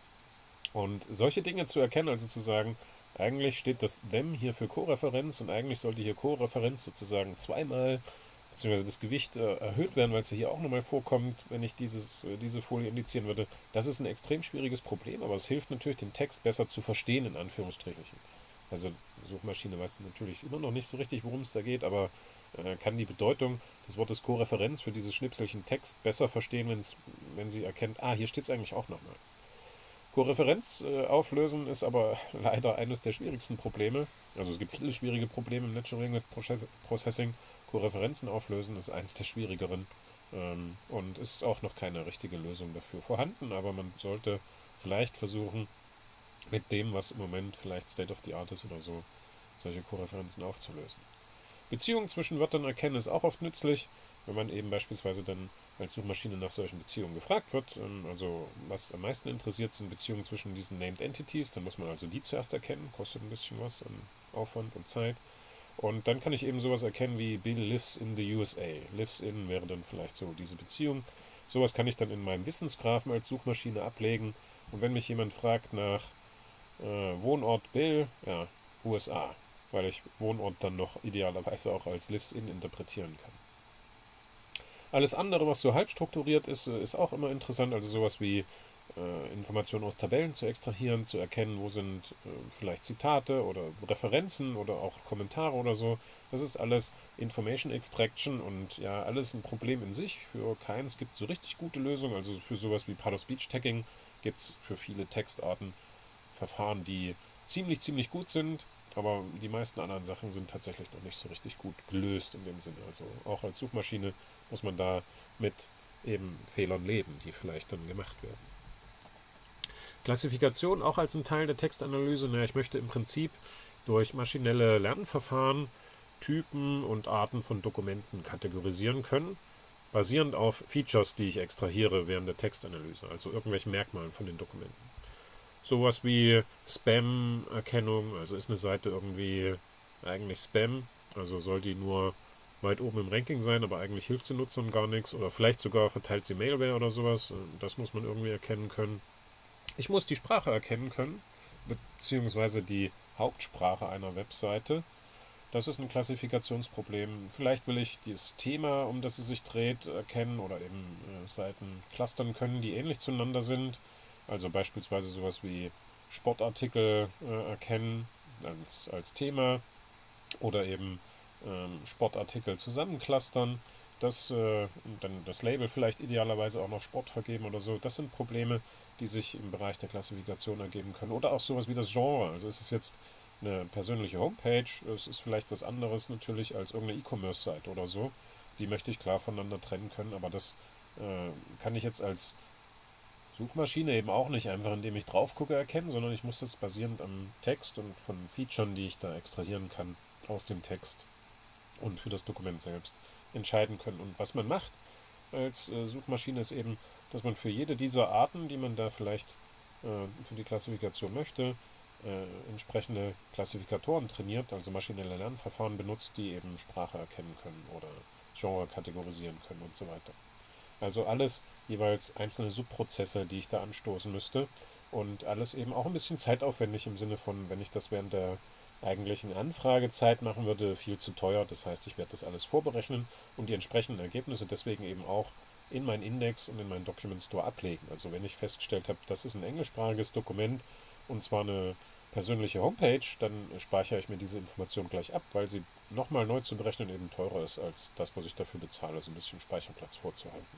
[SPEAKER 1] Und solche Dinge zu erkennen, also zu sagen, eigentlich steht das them hier für Koreferenz und eigentlich sollte hier Koreferenz sozusagen zweimal, beziehungsweise das Gewicht äh, erhöht werden, weil es hier auch nochmal vorkommt, wenn ich dieses, äh, diese Folie indizieren würde. Das ist ein extrem schwieriges Problem, aber es hilft natürlich, den Text besser zu verstehen, in Anführungsstrichen. Also die Suchmaschine weiß natürlich immer noch nicht so richtig, worum es da geht, aber äh, kann die Bedeutung des Wortes Koreferenz für dieses Schnipselchen Text besser verstehen, wenn's, wenn sie erkennt, ah, hier steht es eigentlich auch nochmal. Koreferenz äh, auflösen ist aber leider eines der schwierigsten Probleme. Also es gibt viele schwierige Probleme im Natural Language Processing. Koreferenzen auflösen ist eins der schwierigeren ähm, und ist auch noch keine richtige Lösung dafür vorhanden, aber man sollte vielleicht versuchen, mit dem, was im Moment vielleicht State of the Art ist oder so, solche Koreferenzen aufzulösen. Beziehungen zwischen Wörtern erkennen ist auch oft nützlich, wenn man eben beispielsweise dann als Suchmaschine nach solchen Beziehungen gefragt wird. Also was am meisten interessiert, sind Beziehungen zwischen diesen Named Entities. Dann muss man also die zuerst erkennen, kostet ein bisschen was an Aufwand und Zeit. Und dann kann ich eben sowas erkennen wie Bill lives in the U S A. Lives in wäre dann vielleicht so diese Beziehung. Sowas kann ich dann in meinem Wissensgraphen als Suchmaschine ablegen. Und wenn mich jemand fragt nach äh, Wohnort Bill, ja, U S A, weil ich Wohnort dann noch idealerweise auch als lives in interpretieren kann. Alles andere, was so halb strukturiert ist, ist auch immer interessant. Also sowas wie äh, Informationen aus Tabellen zu extrahieren, zu erkennen, wo sind äh, vielleicht Zitate oder Referenzen oder auch Kommentare oder so. Das ist alles Information Extraction und ja, alles ein Problem in sich. Für keins gibt es so richtig gute Lösungen. Also für sowas wie Part-of-Speech-Tagging gibt es für viele Textarten Verfahren, die ziemlich, ziemlich gut sind. Aber die meisten anderen Sachen sind tatsächlich noch nicht so richtig gut gelöst in dem Sinne. Also auch als Suchmaschine muss man da mit eben Fehlern leben, die vielleicht dann gemacht werden. Klassifikation auch als ein Teil der Textanalyse. Na, ich möchte im Prinzip durch maschinelle Lernverfahren Typen und Arten von Dokumenten kategorisieren können, basierend auf Features, die ich extrahiere während der Textanalyse, also irgendwelchen Merkmalen von den Dokumenten. Sowas wie Spam-Erkennung, also ist eine Seite irgendwie eigentlich Spam, also soll die nur weit oben im Ranking sein, aber eigentlich hilft sie Nutzern gar nichts oder vielleicht sogar verteilt sie Malware oder sowas, das muss man irgendwie erkennen können. Ich muss die Sprache erkennen können, beziehungsweise die Hauptsprache einer Webseite. Das ist ein Klassifikationsproblem. Vielleicht will ich das Thema, um das es sich dreht, erkennen oder eben äh, Seiten clustern können, die ähnlich zueinander sind. Also beispielsweise sowas wie Sportartikel äh, erkennen als, als Thema oder eben ähm, Sportartikel zusammenclustern, das, äh, dann das Label vielleicht idealerweise auch noch Sport vergeben oder so. Das sind Probleme, die sich im Bereich der Klassifikation ergeben können. Oder auch sowas wie das Genre. Also ist es jetzt eine persönliche Homepage, es ist vielleicht was anderes natürlich als irgendeine E-Commerce-Seite oder so. Die möchte ich klar voneinander trennen können, aber das äh, kann ich jetzt als Suchmaschine eben auch nicht einfach, indem ich drauf gucke, erkennen, sondern ich muss das basierend am Text und von Features, die ich da extrahieren kann aus dem Text und für das Dokument selbst entscheiden können. Und was man macht als äh, Suchmaschine ist eben, dass man für jede dieser Arten, die man da vielleicht äh, für die Klassifikation möchte, äh, entsprechende Klassifikatoren trainiert, also maschinelle Lernverfahren benutzt, die eben Sprache erkennen können oder Genre kategorisieren können und so weiter. Also alles jeweils einzelne Subprozesse, die ich da anstoßen müsste und alles eben auch ein bisschen zeitaufwendig im Sinne von, wenn ich das während der eigentlichen Anfragezeit machen würde, viel zu teuer. Das heißt, ich werde das alles vorberechnen und die entsprechenden Ergebnisse deswegen eben auch in meinen Index und in meinen Document Store ablegen. Also wenn ich festgestellt habe, das ist ein englischsprachiges Dokument und zwar eine persönliche Homepage, dann speichere ich mir diese Information gleich ab, weil sie nochmal neu zu berechnen eben teurer ist als das, was ich dafür bezahle, so ein bisschen Speicherplatz vorzuhalten.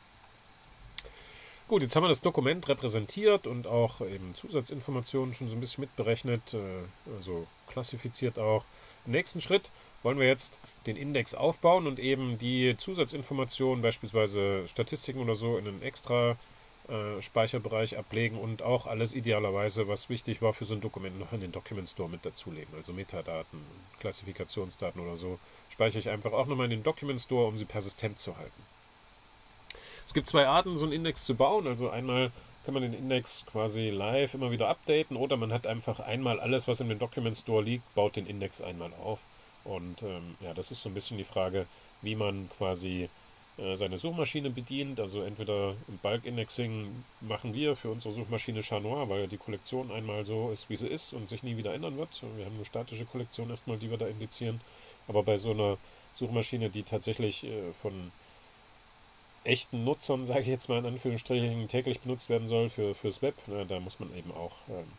[SPEAKER 1] Gut, jetzt haben wir das Dokument repräsentiert und auch eben Zusatzinformationen schon so ein bisschen mitberechnet, also klassifiziert auch. Im nächsten Schritt wollen wir jetzt den Index aufbauen und eben die Zusatzinformationen, beispielsweise Statistiken oder so, in einen extra äh, Speicherbereich ablegen und auch alles idealerweise, was wichtig war für so ein Dokument, noch in den Document Store mit dazulegen. Also Metadaten, Klassifikationsdaten oder so, speichere ich einfach auch nochmal in den Document Store, um sie persistent zu halten. Es gibt zwei Arten, so einen Index zu bauen. Also einmal kann man den Index quasi live immer wieder updaten oder man hat einfach einmal alles, was in dem Document Store liegt, baut den Index einmal auf. Und ähm, ja, das ist so ein bisschen die Frage, wie man quasi äh, seine Suchmaschine bedient. Also entweder im Bulk-Indexing machen wir für unsere Suchmaschine Chat Noir, weil die Kollektion einmal so ist, wie sie ist und sich nie wieder ändern wird. Wir haben eine statische Kollektion erstmal, die wir da indizieren. Aber bei so einer Suchmaschine, die tatsächlich äh, von echten Nutzern, sage ich jetzt mal in Anführungsstrichen, täglich benutzt werden soll für, fürs Web, na, da muss man eben auch ähm,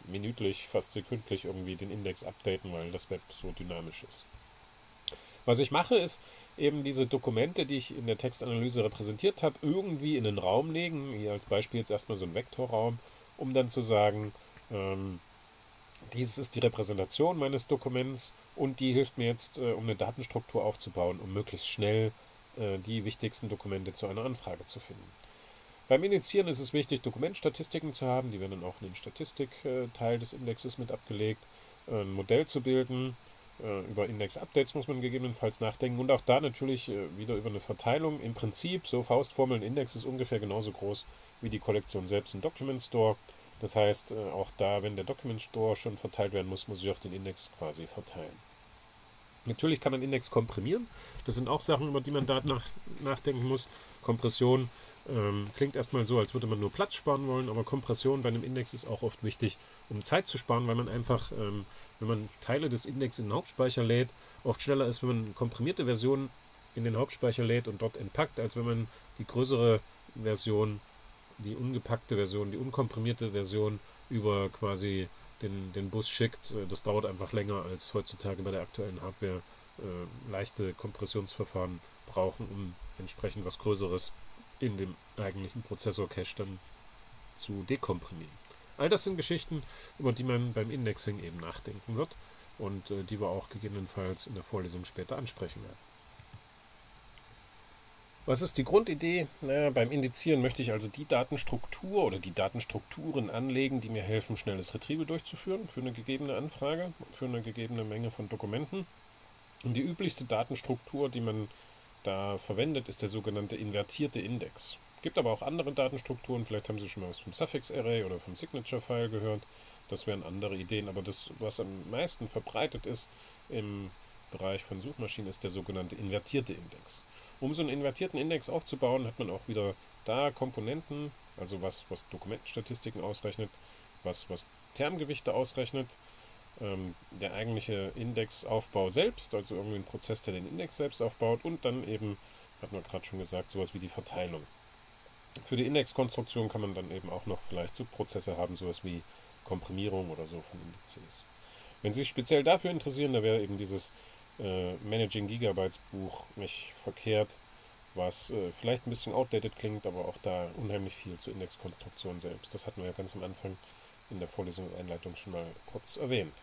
[SPEAKER 1] minütlich, fast sekündlich irgendwie den Index updaten, weil das Web so dynamisch ist. Was ich mache, ist eben diese Dokumente, die ich in der Textanalyse repräsentiert habe, irgendwie in den Raum legen. Hier als Beispiel jetzt erstmal so ein Vektorraum, um dann zu sagen, ähm, dies ist die Repräsentation meines Dokuments und die hilft mir jetzt, äh, um eine Datenstruktur aufzubauen, um möglichst schnell äh, die wichtigsten Dokumente zu einer Anfrage zu finden. Beim Initiieren ist es wichtig, Dokumentstatistiken zu haben, die werden dann auch in den Statistikteil des Indexes mit abgelegt, äh, ein Modell zu bilden. Äh, über Index-Updates muss man gegebenenfalls nachdenken und auch da natürlich äh, wieder über eine Verteilung. Im Prinzip, so Faustformel, ein Index ist ungefähr genauso groß wie die Kollektion selbst im Document Store. Das heißt, äh, auch da, wenn der Document Store schon verteilt werden muss, muss ich auch den Index quasi verteilen. Natürlich kann man Index komprimieren. Das sind auch Sachen, über die man da nach, nachdenken muss. Kompression ähm, klingt erstmal so, als würde man nur Platz sparen wollen, aber Kompression bei einem Index ist auch oft wichtig, um Zeit zu sparen, weil man einfach, ähm, wenn man Teile des Index in den Hauptspeicher lädt, oft schneller ist, wenn man eine komprimierte Version in den Hauptspeicher lädt und dort entpackt, als wenn man die größere Version, die ungepackte Version, die unkomprimierte Version über quasi den, den Bus schickt. Das dauert einfach länger, als heutzutage bei der aktuellen Hardware äh, leichte Kompressionsverfahren brauchen, um entsprechend was Größeres in dem eigentlichen Prozessor-Cache dann zu dekomprimieren. All das sind Geschichten, über die man beim Indexing eben nachdenken wird und äh, die wir auch gegebenenfalls in der Vorlesung später ansprechen werden. Was ist die Grundidee? Naja, beim Indizieren möchte ich also die Datenstruktur oder die Datenstrukturen anlegen, die mir helfen, schnelles Retrieval durchzuführen für eine gegebene Anfrage, für eine gegebene Menge von Dokumenten. Und die üblichste Datenstruktur, die man da verwendet, ist der sogenannte invertierte Index. Es gibt aber auch andere Datenstrukturen, vielleicht haben Sie schon mal was vom Suffix Array oder vom Signature File gehört. Das wären andere Ideen, aber das, was am meisten verbreitet ist im Bereich von Suchmaschinen, ist der sogenannte invertierte Index. Um so einen invertierten Index aufzubauen, hat man auch wieder da Komponenten, also was, was Dokumentenstatistiken ausrechnet, was, was Termgewichte ausrechnet, ähm, der eigentliche Indexaufbau selbst, also irgendwie ein Prozess, der den Index selbst aufbaut und dann eben, hat man gerade schon gesagt, sowas wie die Verteilung. Für die Indexkonstruktion kann man dann eben auch noch vielleicht Subprozesse haben, sowas wie Komprimierung oder so von Indizes. Wenn Sie sich speziell dafür interessieren, da wäre eben dieses äh, Managing Gigabytes Buch nicht verkehrt, was äh, vielleicht ein bisschen outdated klingt, aber auch da unheimlich viel zur Indexkonstruktion selbst. Das hatten wir ja ganz am Anfang in der Vorlesung und Einleitung schon mal kurz erwähnt.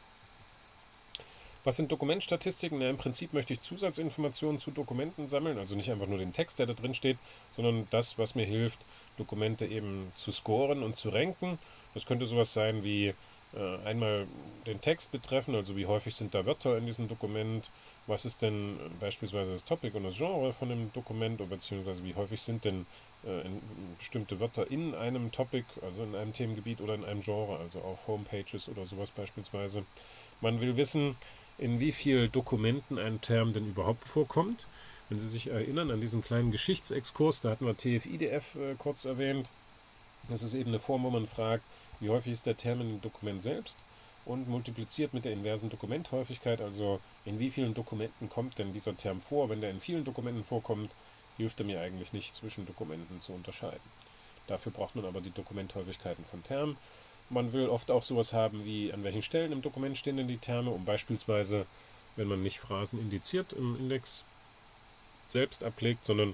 [SPEAKER 1] Was sind Dokumentstatistiken? Na, im Prinzip möchte ich Zusatzinformationen zu Dokumenten sammeln, also nicht einfach nur den Text, der da drin steht, sondern das, was mir hilft, Dokumente eben zu scoren und zu ranken. Das könnte sowas sein wie äh, einmal den Text betreffen, also wie häufig sind da Wörter in diesem Dokument, was ist denn beispielsweise das Topic und das Genre von dem Dokument, oder beziehungsweise wie häufig sind denn äh, in, bestimmte Wörter in einem Topic, also in einem Themengebiet oder in einem Genre, also auf Homepages oder sowas beispielsweise. Man will wissen, in wie vielen Dokumenten ein Term denn überhaupt vorkommt. Wenn Sie sich erinnern an diesen kleinen Geschichtsexkurs, da hatten wir T F I D F äh, kurz erwähnt. Das ist eben eine Form, wo man fragt, wie häufig ist der Term in dem Dokument selbst und multipliziert mit der inversen Dokumenthäufigkeit, also in wie vielen Dokumenten kommt denn dieser Term vor. Wenn der in vielen Dokumenten vorkommt, hilft er mir eigentlich nicht, zwischen Dokumenten zu unterscheiden. Dafür braucht man aber die Dokumenthäufigkeiten von Termen. Man will oft auch sowas haben wie, an welchen Stellen im Dokument stehen denn die Terme, um beispielsweise, wenn man nicht Phrasen indiziert im Index selbst ablegt, sondern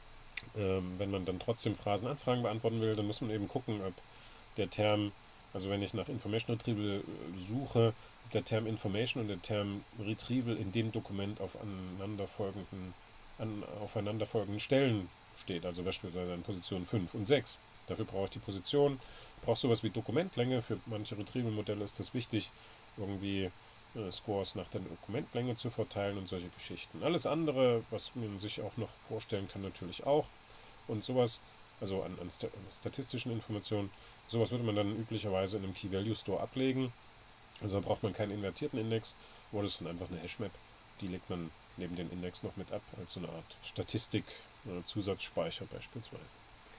[SPEAKER 1] ähm, wenn man dann trotzdem Phrasenanfragen beantworten will, dann muss man eben gucken, ob der Term, also wenn ich nach Information Retrieval suche, ob der Term Information und der Term Retrieval in dem Dokument auf aneinanderfolgenden, an aufeinanderfolgenden Stellen steht, also beispielsweise an Position fünf und sechs. Dafür brauche ich die Position, brauche sowas wie Dokumentlänge. Für manche Retrieval-Modelle ist das wichtig, irgendwie äh, Scores nach der Dokumentlänge zu verteilen und solche Geschichten. Alles andere, was man sich auch noch vorstellen kann, natürlich auch. Und sowas, also an, an statistischen Informationen, sowas würde man dann üblicherweise in einem Key-Value-Store ablegen. Also da braucht man keinen invertierten Index, oder das ist dann einfach eine Hashmap. Die legt man neben dem Index noch mit ab, als so eine Art Statistik-Zusatzspeicher beispielsweise.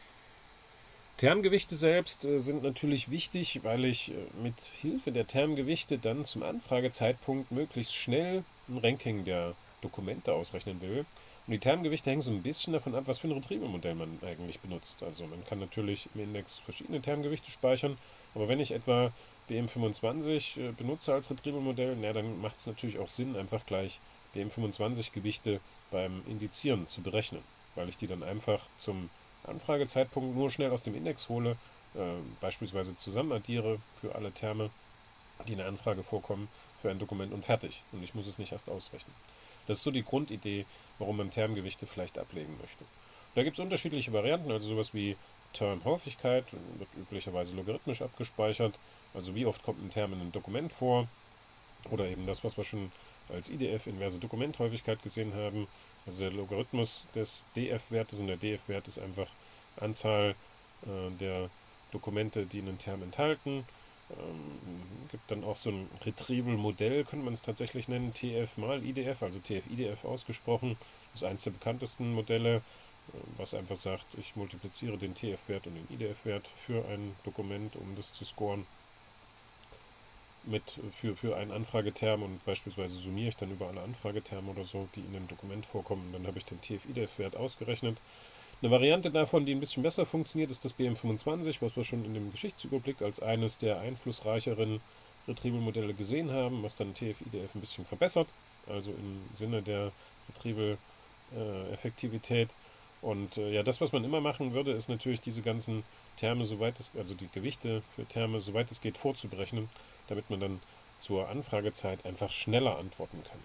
[SPEAKER 1] Termgewichte selbst äh, sind natürlich wichtig, weil ich äh, mit Hilfe der Termgewichte dann zum Anfragezeitpunkt möglichst schnell ein Ranking der Dokumente ausrechnen will. Und die Termgewichte hängen so ein bisschen davon ab, was für ein Retrieval-Modell man eigentlich benutzt. Also man kann natürlich im Index verschiedene Termgewichte speichern, aber wenn ich etwa B M fünfundzwanzig äh, benutze als Retrieval-Modell, na, dann macht es natürlich auch Sinn, einfach gleich B M fünfundzwanzig Gewichte beim Indizieren zu berechnen, weil ich die dann einfach zum Anfragezeitpunkt nur schnell aus dem Index hole, äh, beispielsweise zusammen addiere für alle Terme, die in der Anfrage vorkommen, für ein Dokument und fertig. Und ich muss es nicht erst ausrechnen. Das ist so die Grundidee, warum man Termgewichte vielleicht ablegen möchte. Da gibt es unterschiedliche Varianten, also sowas wie Termhäufigkeit, wird üblicherweise logarithmisch abgespeichert, also wie oft kommt ein Term in einem Dokument vor, oder eben das, was wir schon als I D F, inverse Dokumenthäufigkeit, gesehen haben, also der Logarithmus des D F-Wertes, und der D F-Wert ist einfach Anzahl äh, der Dokumente, die einen Term enthalten. Ähm, gibt dann auch so ein Retrieval-Modell, könnte man es tatsächlich nennen, T F mal I D F, also T F I D F ausgesprochen. Das ist eines der bekanntesten Modelle, was einfach sagt, ich multipliziere den T F-Wert und den I D F-Wert für ein Dokument, um das zu scoren, mit, für, für einen Anfrageterm, und beispielsweise summiere ich dann über alle Anfrageterme oder so, die in dem Dokument vorkommen, und dann habe ich den T F I D F-Wert ausgerechnet. Eine Variante davon, die ein bisschen besser funktioniert, ist das B M fünfundzwanzig, was wir schon in dem Geschichtsüberblick als eines der einflussreicheren Retrieval-Modelle gesehen haben, was dann T F I D F ein bisschen verbessert, also im Sinne der Retrieval-Effektivität. Und äh, ja, das, was man immer machen würde, ist natürlich diese ganzen Terme, soweit es, also die Gewichte für Terme, soweit es geht, vorzuberechnen, damit man dann zur Anfragezeit einfach schneller antworten kann.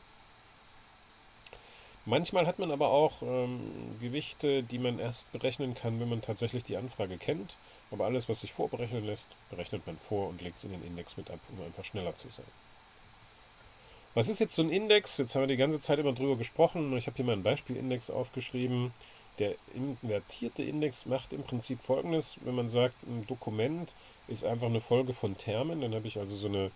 [SPEAKER 1] Manchmal hat man aber auch ähm, Gewichte, die man erst berechnen kann, wenn man tatsächlich die Anfrage kennt. Aber alles, was sich vorberechnen lässt, berechnet man vor und legt es in den Index mit ab, um einfach schneller zu sein. Was ist jetzt so ein Index? Jetzt haben wir die ganze Zeit immer drüber gesprochen. Ich habe hier mal einen Beispielindex aufgeschrieben. Der invertierte Index macht im Prinzip Folgendes: Wenn man sagt, ein Dokument ist einfach eine Folge von Termen, dann habe ich also so eine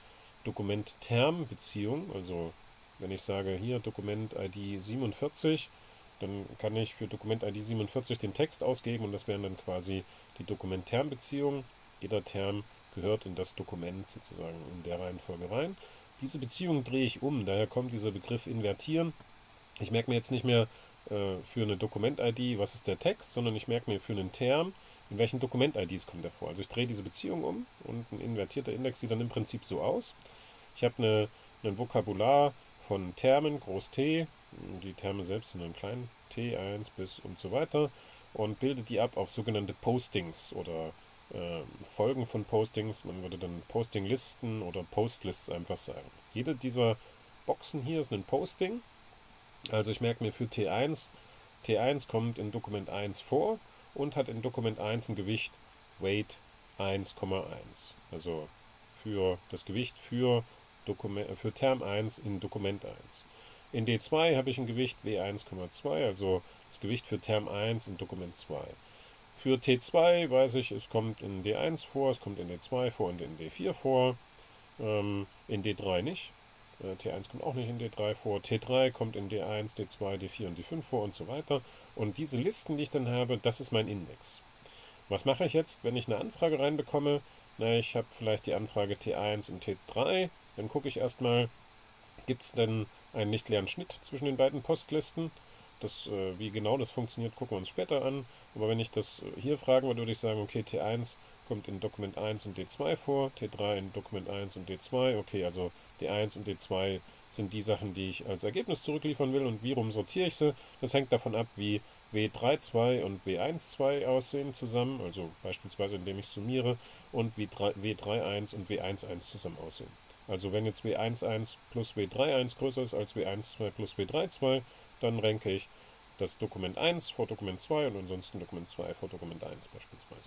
[SPEAKER 1] Dokument-Term-Beziehung. Also wenn ich sage, hier Dokument I D siebenundvierzig, dann kann ich für Dokument I D siebenundvierzig den Text ausgeben, und das wären dann quasi die Dokument-Term-Beziehungen. Jeder Term gehört in das Dokument sozusagen in der Reihenfolge rein. Diese Beziehung drehe ich um, daher kommt dieser Begriff invertieren. Ich merke mir jetzt nicht mehr äh, für eine Dokument-I D, was ist der Text, sondern ich merke mir für einen Term, in welchen Dokument-I Ds kommt er vor. Also ich drehe diese Beziehung um, und ein invertierter Index sieht dann im Prinzip so aus. Ich habe eine, ein Vokabular von Termen, groß T, die Terme selbst sind dann klein, T eins bis und so weiter, und bilde die ab auf sogenannte Postings oder äh, Folgen von Postings. Man würde dann Postinglisten oder Postlists einfach sagen. Jede dieser Boxen hier ist ein Posting. Also ich merke mir für T eins, T eins kommt in Dokument eins vor und hat in Dokument eins ein Gewicht Weight eins Komma eins. Also für das Gewicht für, Dokument, für Term eins in Dokument eins. In D zwei habe ich ein Gewicht W eins Komma zwei, also das Gewicht für Term eins in Dokument zwei. Für T zwei weiß ich, es kommt in D eins vor, es kommt in D zwei vor und in D vier vor, ähm, in D drei nicht. Äh, T eins kommt auch nicht in D drei vor, T drei kommt in D eins, D zwei, D vier und D fünf vor und so weiter. Und diese Listen, die ich dann habe, das ist mein Index. Was mache ich jetzt, wenn ich eine Anfrage reinbekomme? Na, ich habe vielleicht die Anfrage T eins und T drei, dann gucke ich erstmal, gibt es denn einen nicht leeren Schnitt zwischen den beiden Postlisten? Das, äh, wie genau das funktioniert, gucken wir uns später an. Aber wenn ich das hier fragen würde, würde ich sagen, okay, T eins kommt in Dokument eins und D zwei vor, T drei in Dokument eins und D zwei. Okay, also D eins und D zwei sind die Sachen, die ich als Ergebnis zurückliefern will, und wie rum sortiere ich sie? Das hängt davon ab, wie W drei Komma zwei und W eins Komma zwei aussehen zusammen, also beispielsweise indem ich summiere, und wie W drei Komma eins und W eins Komma eins zusammen aussehen. Also wenn jetzt W eins Komma eins plus W drei Komma eins größer ist als W eins Komma zwei plus W drei Komma zwei, dann ranke ich das Dokument eins vor Dokument zwei und ansonsten Dokument zwei vor Dokument eins beispielsweise.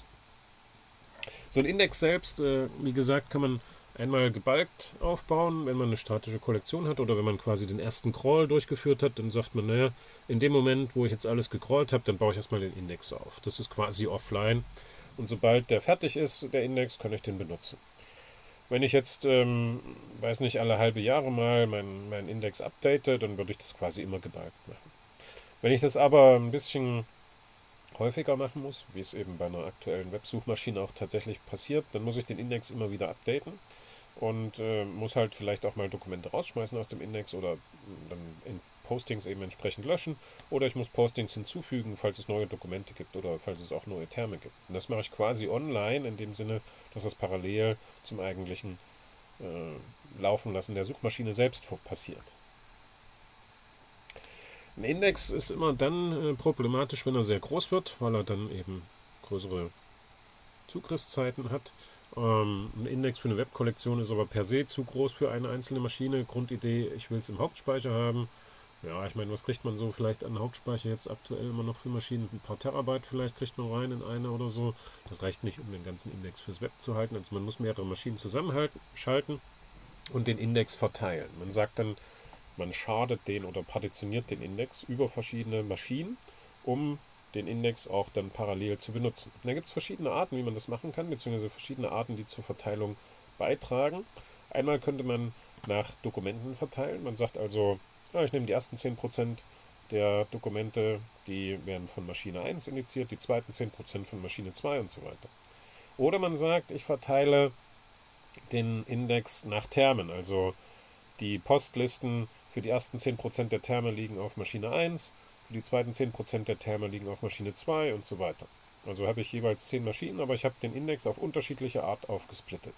[SPEAKER 1] So ein Index selbst, äh, wie gesagt, kann man einmal gebalgt aufbauen, wenn man eine statische Kollektion hat, oder wenn man quasi den ersten Crawl durchgeführt hat, dann sagt man, naja, in dem Moment, wo ich jetzt alles gecrawlt habe, dann baue ich erstmal den Index auf. Das ist quasi offline, und sobald der fertig ist, der Index, kann ich den benutzen. Wenn ich jetzt, ähm, weiß nicht, alle halbe Jahre mal meinen mein Index update, dann würde ich das quasi immer gebalgt machen. Wenn ich das aber ein bisschen häufiger machen muss, wie es eben bei einer aktuellen Websuchmaschine auch tatsächlich passiert, dann muss ich den Index immer wieder updaten und äh, muss halt vielleicht auch mal Dokumente rausschmeißen aus dem Index oder dann in Postings eben entsprechend löschen oder ich muss Postings hinzufügen, falls es neue Dokumente gibt oder falls es auch neue Terme gibt. Und das mache ich quasi online in dem Sinne, dass das parallel zum eigentlichen äh, Laufen lassen der Suchmaschine selbst passiert. Ein Index ist immer dann äh, problematisch, wenn er sehr groß wird, weil er dann eben größere Zugriffszeiten hat. Ähm, ein Index für eine Webkollektion ist aber per se zu groß für eine einzelne Maschine. Grundidee, ich will es im Hauptspeicher haben. Ja, ich meine, was kriegt man so vielleicht an Hauptspeicher jetzt aktuell immer noch für Maschinen? Ein paar Terabyte vielleicht kriegt man rein in eine oder so. Das reicht nicht, um den ganzen Index fürs Web zu halten. Also man muss mehrere Maschinen zusammenschalten und den Index verteilen. Man sagt dann, man schadet den oder partitioniert den Index über verschiedene Maschinen, um den Index auch dann parallel zu benutzen. Da gibt es verschiedene Arten, wie man das machen kann, beziehungsweise verschiedene Arten, die zur Verteilung beitragen. Einmal könnte man nach Dokumenten verteilen. Man sagt also, ja, ich nehme die ersten zehn Prozent der Dokumente, die werden von Maschine eins indiziert, die zweiten zehn Prozent von Maschine zwei und so weiter. Oder man sagt, ich verteile den Index nach Termen, also die Postlisten für die ersten zehn Prozent der Terme liegen auf Maschine eins, für die zweiten zehn Prozent der Terme liegen auf Maschine zwei und so weiter. Also habe ich jeweils zehn Maschinen, aber ich habe den Index auf unterschiedliche Art aufgesplittet.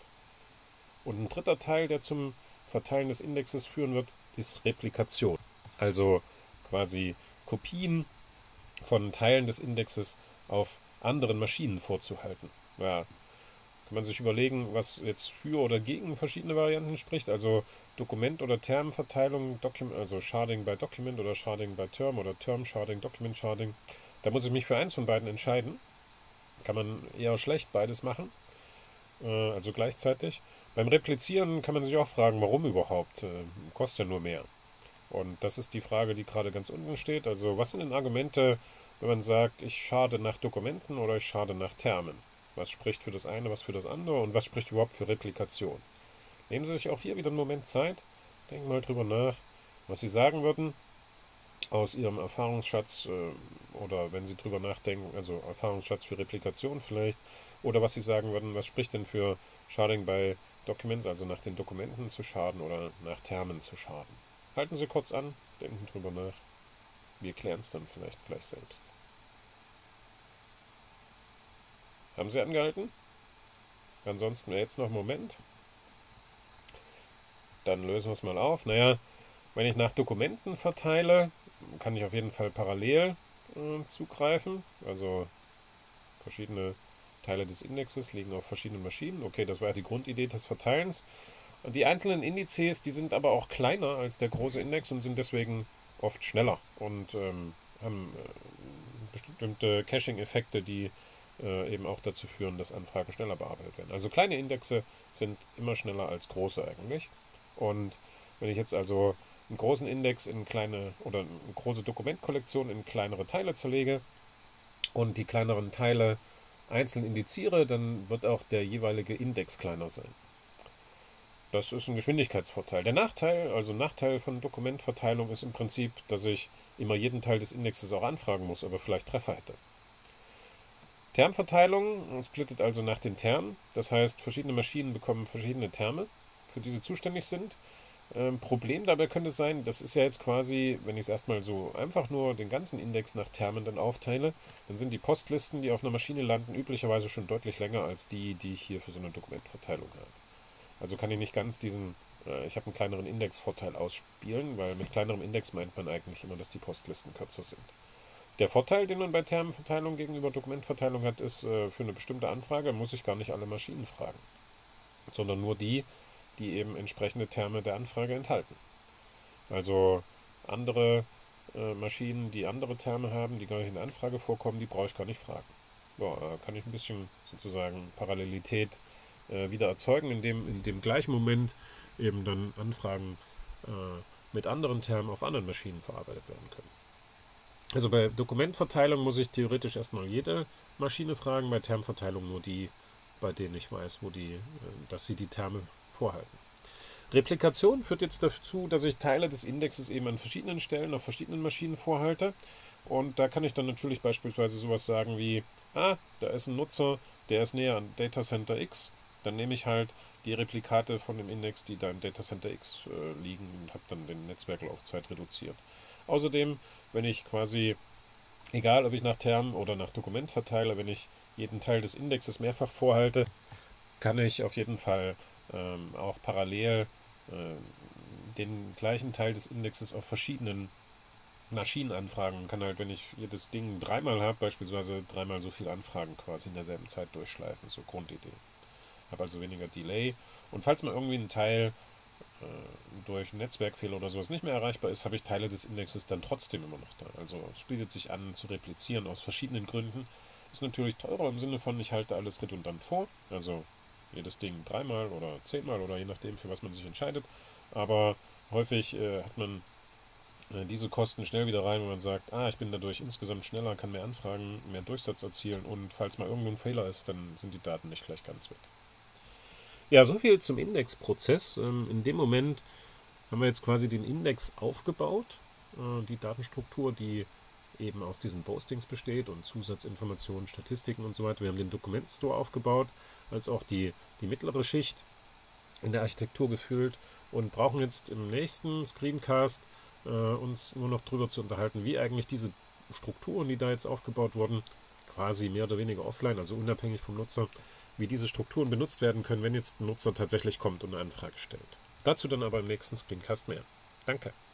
[SPEAKER 1] Und ein dritter Teil, der zum Verteilen des Indexes führen wird, ist Replikation. Also quasi Kopien von Teilen des Indexes auf anderen Maschinen vorzuhalten. Ja, kann man sich überlegen, was jetzt für oder gegen verschiedene Varianten spricht. Also Dokument- oder Termverteilung, also Sharding by Document oder Sharding by Term oder Term Sharding, Document Sharding. Da muss ich mich für eins von beiden entscheiden. Kann man eher schlecht beides machen, äh, also gleichzeitig. Beim Replizieren kann man sich auch fragen, warum überhaupt? Äh, kostet ja nur mehr. Und das ist die Frage, die gerade ganz unten steht. Also was sind denn Argumente, wenn man sagt, ich schade nach Dokumenten oder ich schade nach Termen? Was spricht für das eine, was für das andere und was spricht überhaupt für Replikation? Nehmen Sie sich auch hier wieder einen Moment Zeit, denken mal drüber nach, was Sie sagen würden aus Ihrem Erfahrungsschatz äh, oder wenn Sie drüber nachdenken, also Erfahrungsschatz für Replikation vielleicht, oder was Sie sagen würden, was spricht denn für Sharding by Documents, also nach den Dokumenten zu schaden oder nach Termen zu schaden. Halten Sie kurz an, denken drüber nach. Wir klären es dann vielleicht gleich selbst. Haben Sie angehalten? Ansonsten wäre jetzt noch ein Moment. Dann lösen wir es mal auf. Naja, wenn ich nach Dokumenten verteile, kann ich auf jeden Fall parallel äh, zugreifen. Also verschiedene Teile des Indexes liegen auf verschiedenen Maschinen. Okay, das war die Grundidee des Verteilens. Und die einzelnen Indizes, die sind aber auch kleiner als der große Index und sind deswegen oft schneller und ähm, haben äh, bestimmte Caching-Effekte, die äh, eben auch dazu führen, dass Anfragen schneller bearbeitet werden. Also kleine Indexe sind immer schneller als große eigentlich. Und wenn ich jetzt also einen großen Index in kleine oder eine große Dokumentkollektion in kleinere Teile zerlege und die kleineren Teile einzeln indiziere, dann wird auch der jeweilige Index kleiner sein. Das ist ein Geschwindigkeitsvorteil. Der Nachteil, also Nachteil von Dokumentverteilung ist im Prinzip, dass ich immer jeden Teil des Indexes auch anfragen muss, ob er vielleicht Treffer hätte. Termverteilung splittet also nach den Termen. Das heißt, verschiedene Maschinen bekommen verschiedene Terme, für die sie zuständig sind. Ähm, Problem dabei könnte es sein, das ist ja jetzt quasi, wenn ich es erstmal so einfach nur den ganzen Index nach Termen dann aufteile, dann sind die Postlisten, die auf einer Maschine landen, üblicherweise schon deutlich länger als die, die ich hier für so eine Dokumentverteilung habe. Also kann ich nicht ganz diesen, äh, ich habe einen kleineren Indexvorteil ausspielen, weil mit kleinerem Index meint man eigentlich immer, dass die Postlisten kürzer sind. Der Vorteil, den man bei Termenverteilung gegenüber Dokumentverteilung hat, ist, äh, für eine bestimmte Anfrage muss ich gar nicht alle Maschinen fragen, sondern nur die, die eben entsprechende Terme der Anfrage enthalten. Also andere äh, Maschinen, die andere Terme haben, die gar nicht in der Anfrage vorkommen, die brauche ich gar nicht fragen. Ja, da kann ich ein bisschen sozusagen Parallelität äh, wieder erzeugen, indem in dem gleichen Moment eben dann Anfragen äh, mit anderen Termen auf anderen Maschinen verarbeitet werden können. Also bei Dokumentverteilung muss ich theoretisch erstmal jede Maschine fragen, bei Termverteilung nur die, bei denen ich weiß, wo die, äh, dass sie die Terme vorhalten. Replikation führt jetzt dazu, dass ich Teile des Indexes eben an verschiedenen Stellen auf verschiedenen Maschinen vorhalte. Und da kann ich dann natürlich beispielsweise sowas sagen wie, ah, da ist ein Nutzer, der ist näher an Datacenter X. Dann nehme ich halt die Replikate von dem Index, die da im Datacenter X äh, liegen und habe dann den Netzwerklaufzeit reduziert. Außerdem, wenn ich quasi, egal ob ich nach Term oder nach Dokument verteile, wenn ich jeden Teil des Indexes mehrfach vorhalte, kann ich auf jeden Fall ähm, auch parallel äh, den gleichen Teil des Indexes auf verschiedenen Maschinen anfragen. Man kann halt, wenn ich jedes Ding dreimal habe, beispielsweise dreimal so viel Anfragen quasi in derselben Zeit durchschleifen. So Grundidee. Habe also weniger Delay. Und falls mal irgendwie ein Teil äh, durch Netzwerkfehler oder sowas nicht mehr erreichbar ist, habe ich Teile des Indexes dann trotzdem immer noch da. Also es bietet sich an zu replizieren aus verschiedenen Gründen. Ist natürlich teurer im Sinne von, ich halte alles redundant vor. Also jedes Ding dreimal oder zehnmal oder je nachdem, für was man sich entscheidet. Aber häufig äh, hat man äh, diese Kosten schnell wieder rein, wenn man sagt, ah, ich bin dadurch insgesamt schneller, kann mehr Anfragen, mehr Durchsatz erzielen und falls mal irgendwo ein Fehler ist, dann sind die Daten nicht gleich ganz weg. Ja, so viel zum Indexprozess. Ähm, in dem Moment haben wir jetzt quasi den Index aufgebaut, äh, die Datenstruktur, die eben aus diesen Postings besteht und Zusatzinformationen, Statistiken und so weiter. Wir haben den Dokumentstore aufgebaut, als auch die, die mittlere Schicht in der Architektur gefüllt und brauchen jetzt im nächsten Screencast äh, uns nur noch darüber zu unterhalten, wie eigentlich diese Strukturen, die da jetzt aufgebaut wurden, quasi mehr oder weniger offline, also unabhängig vom Nutzer, wie diese Strukturen benutzt werden können, wenn jetzt ein Nutzer tatsächlich kommt und eine Anfrage stellt. Dazu dann aber im nächsten Screencast mehr. Danke.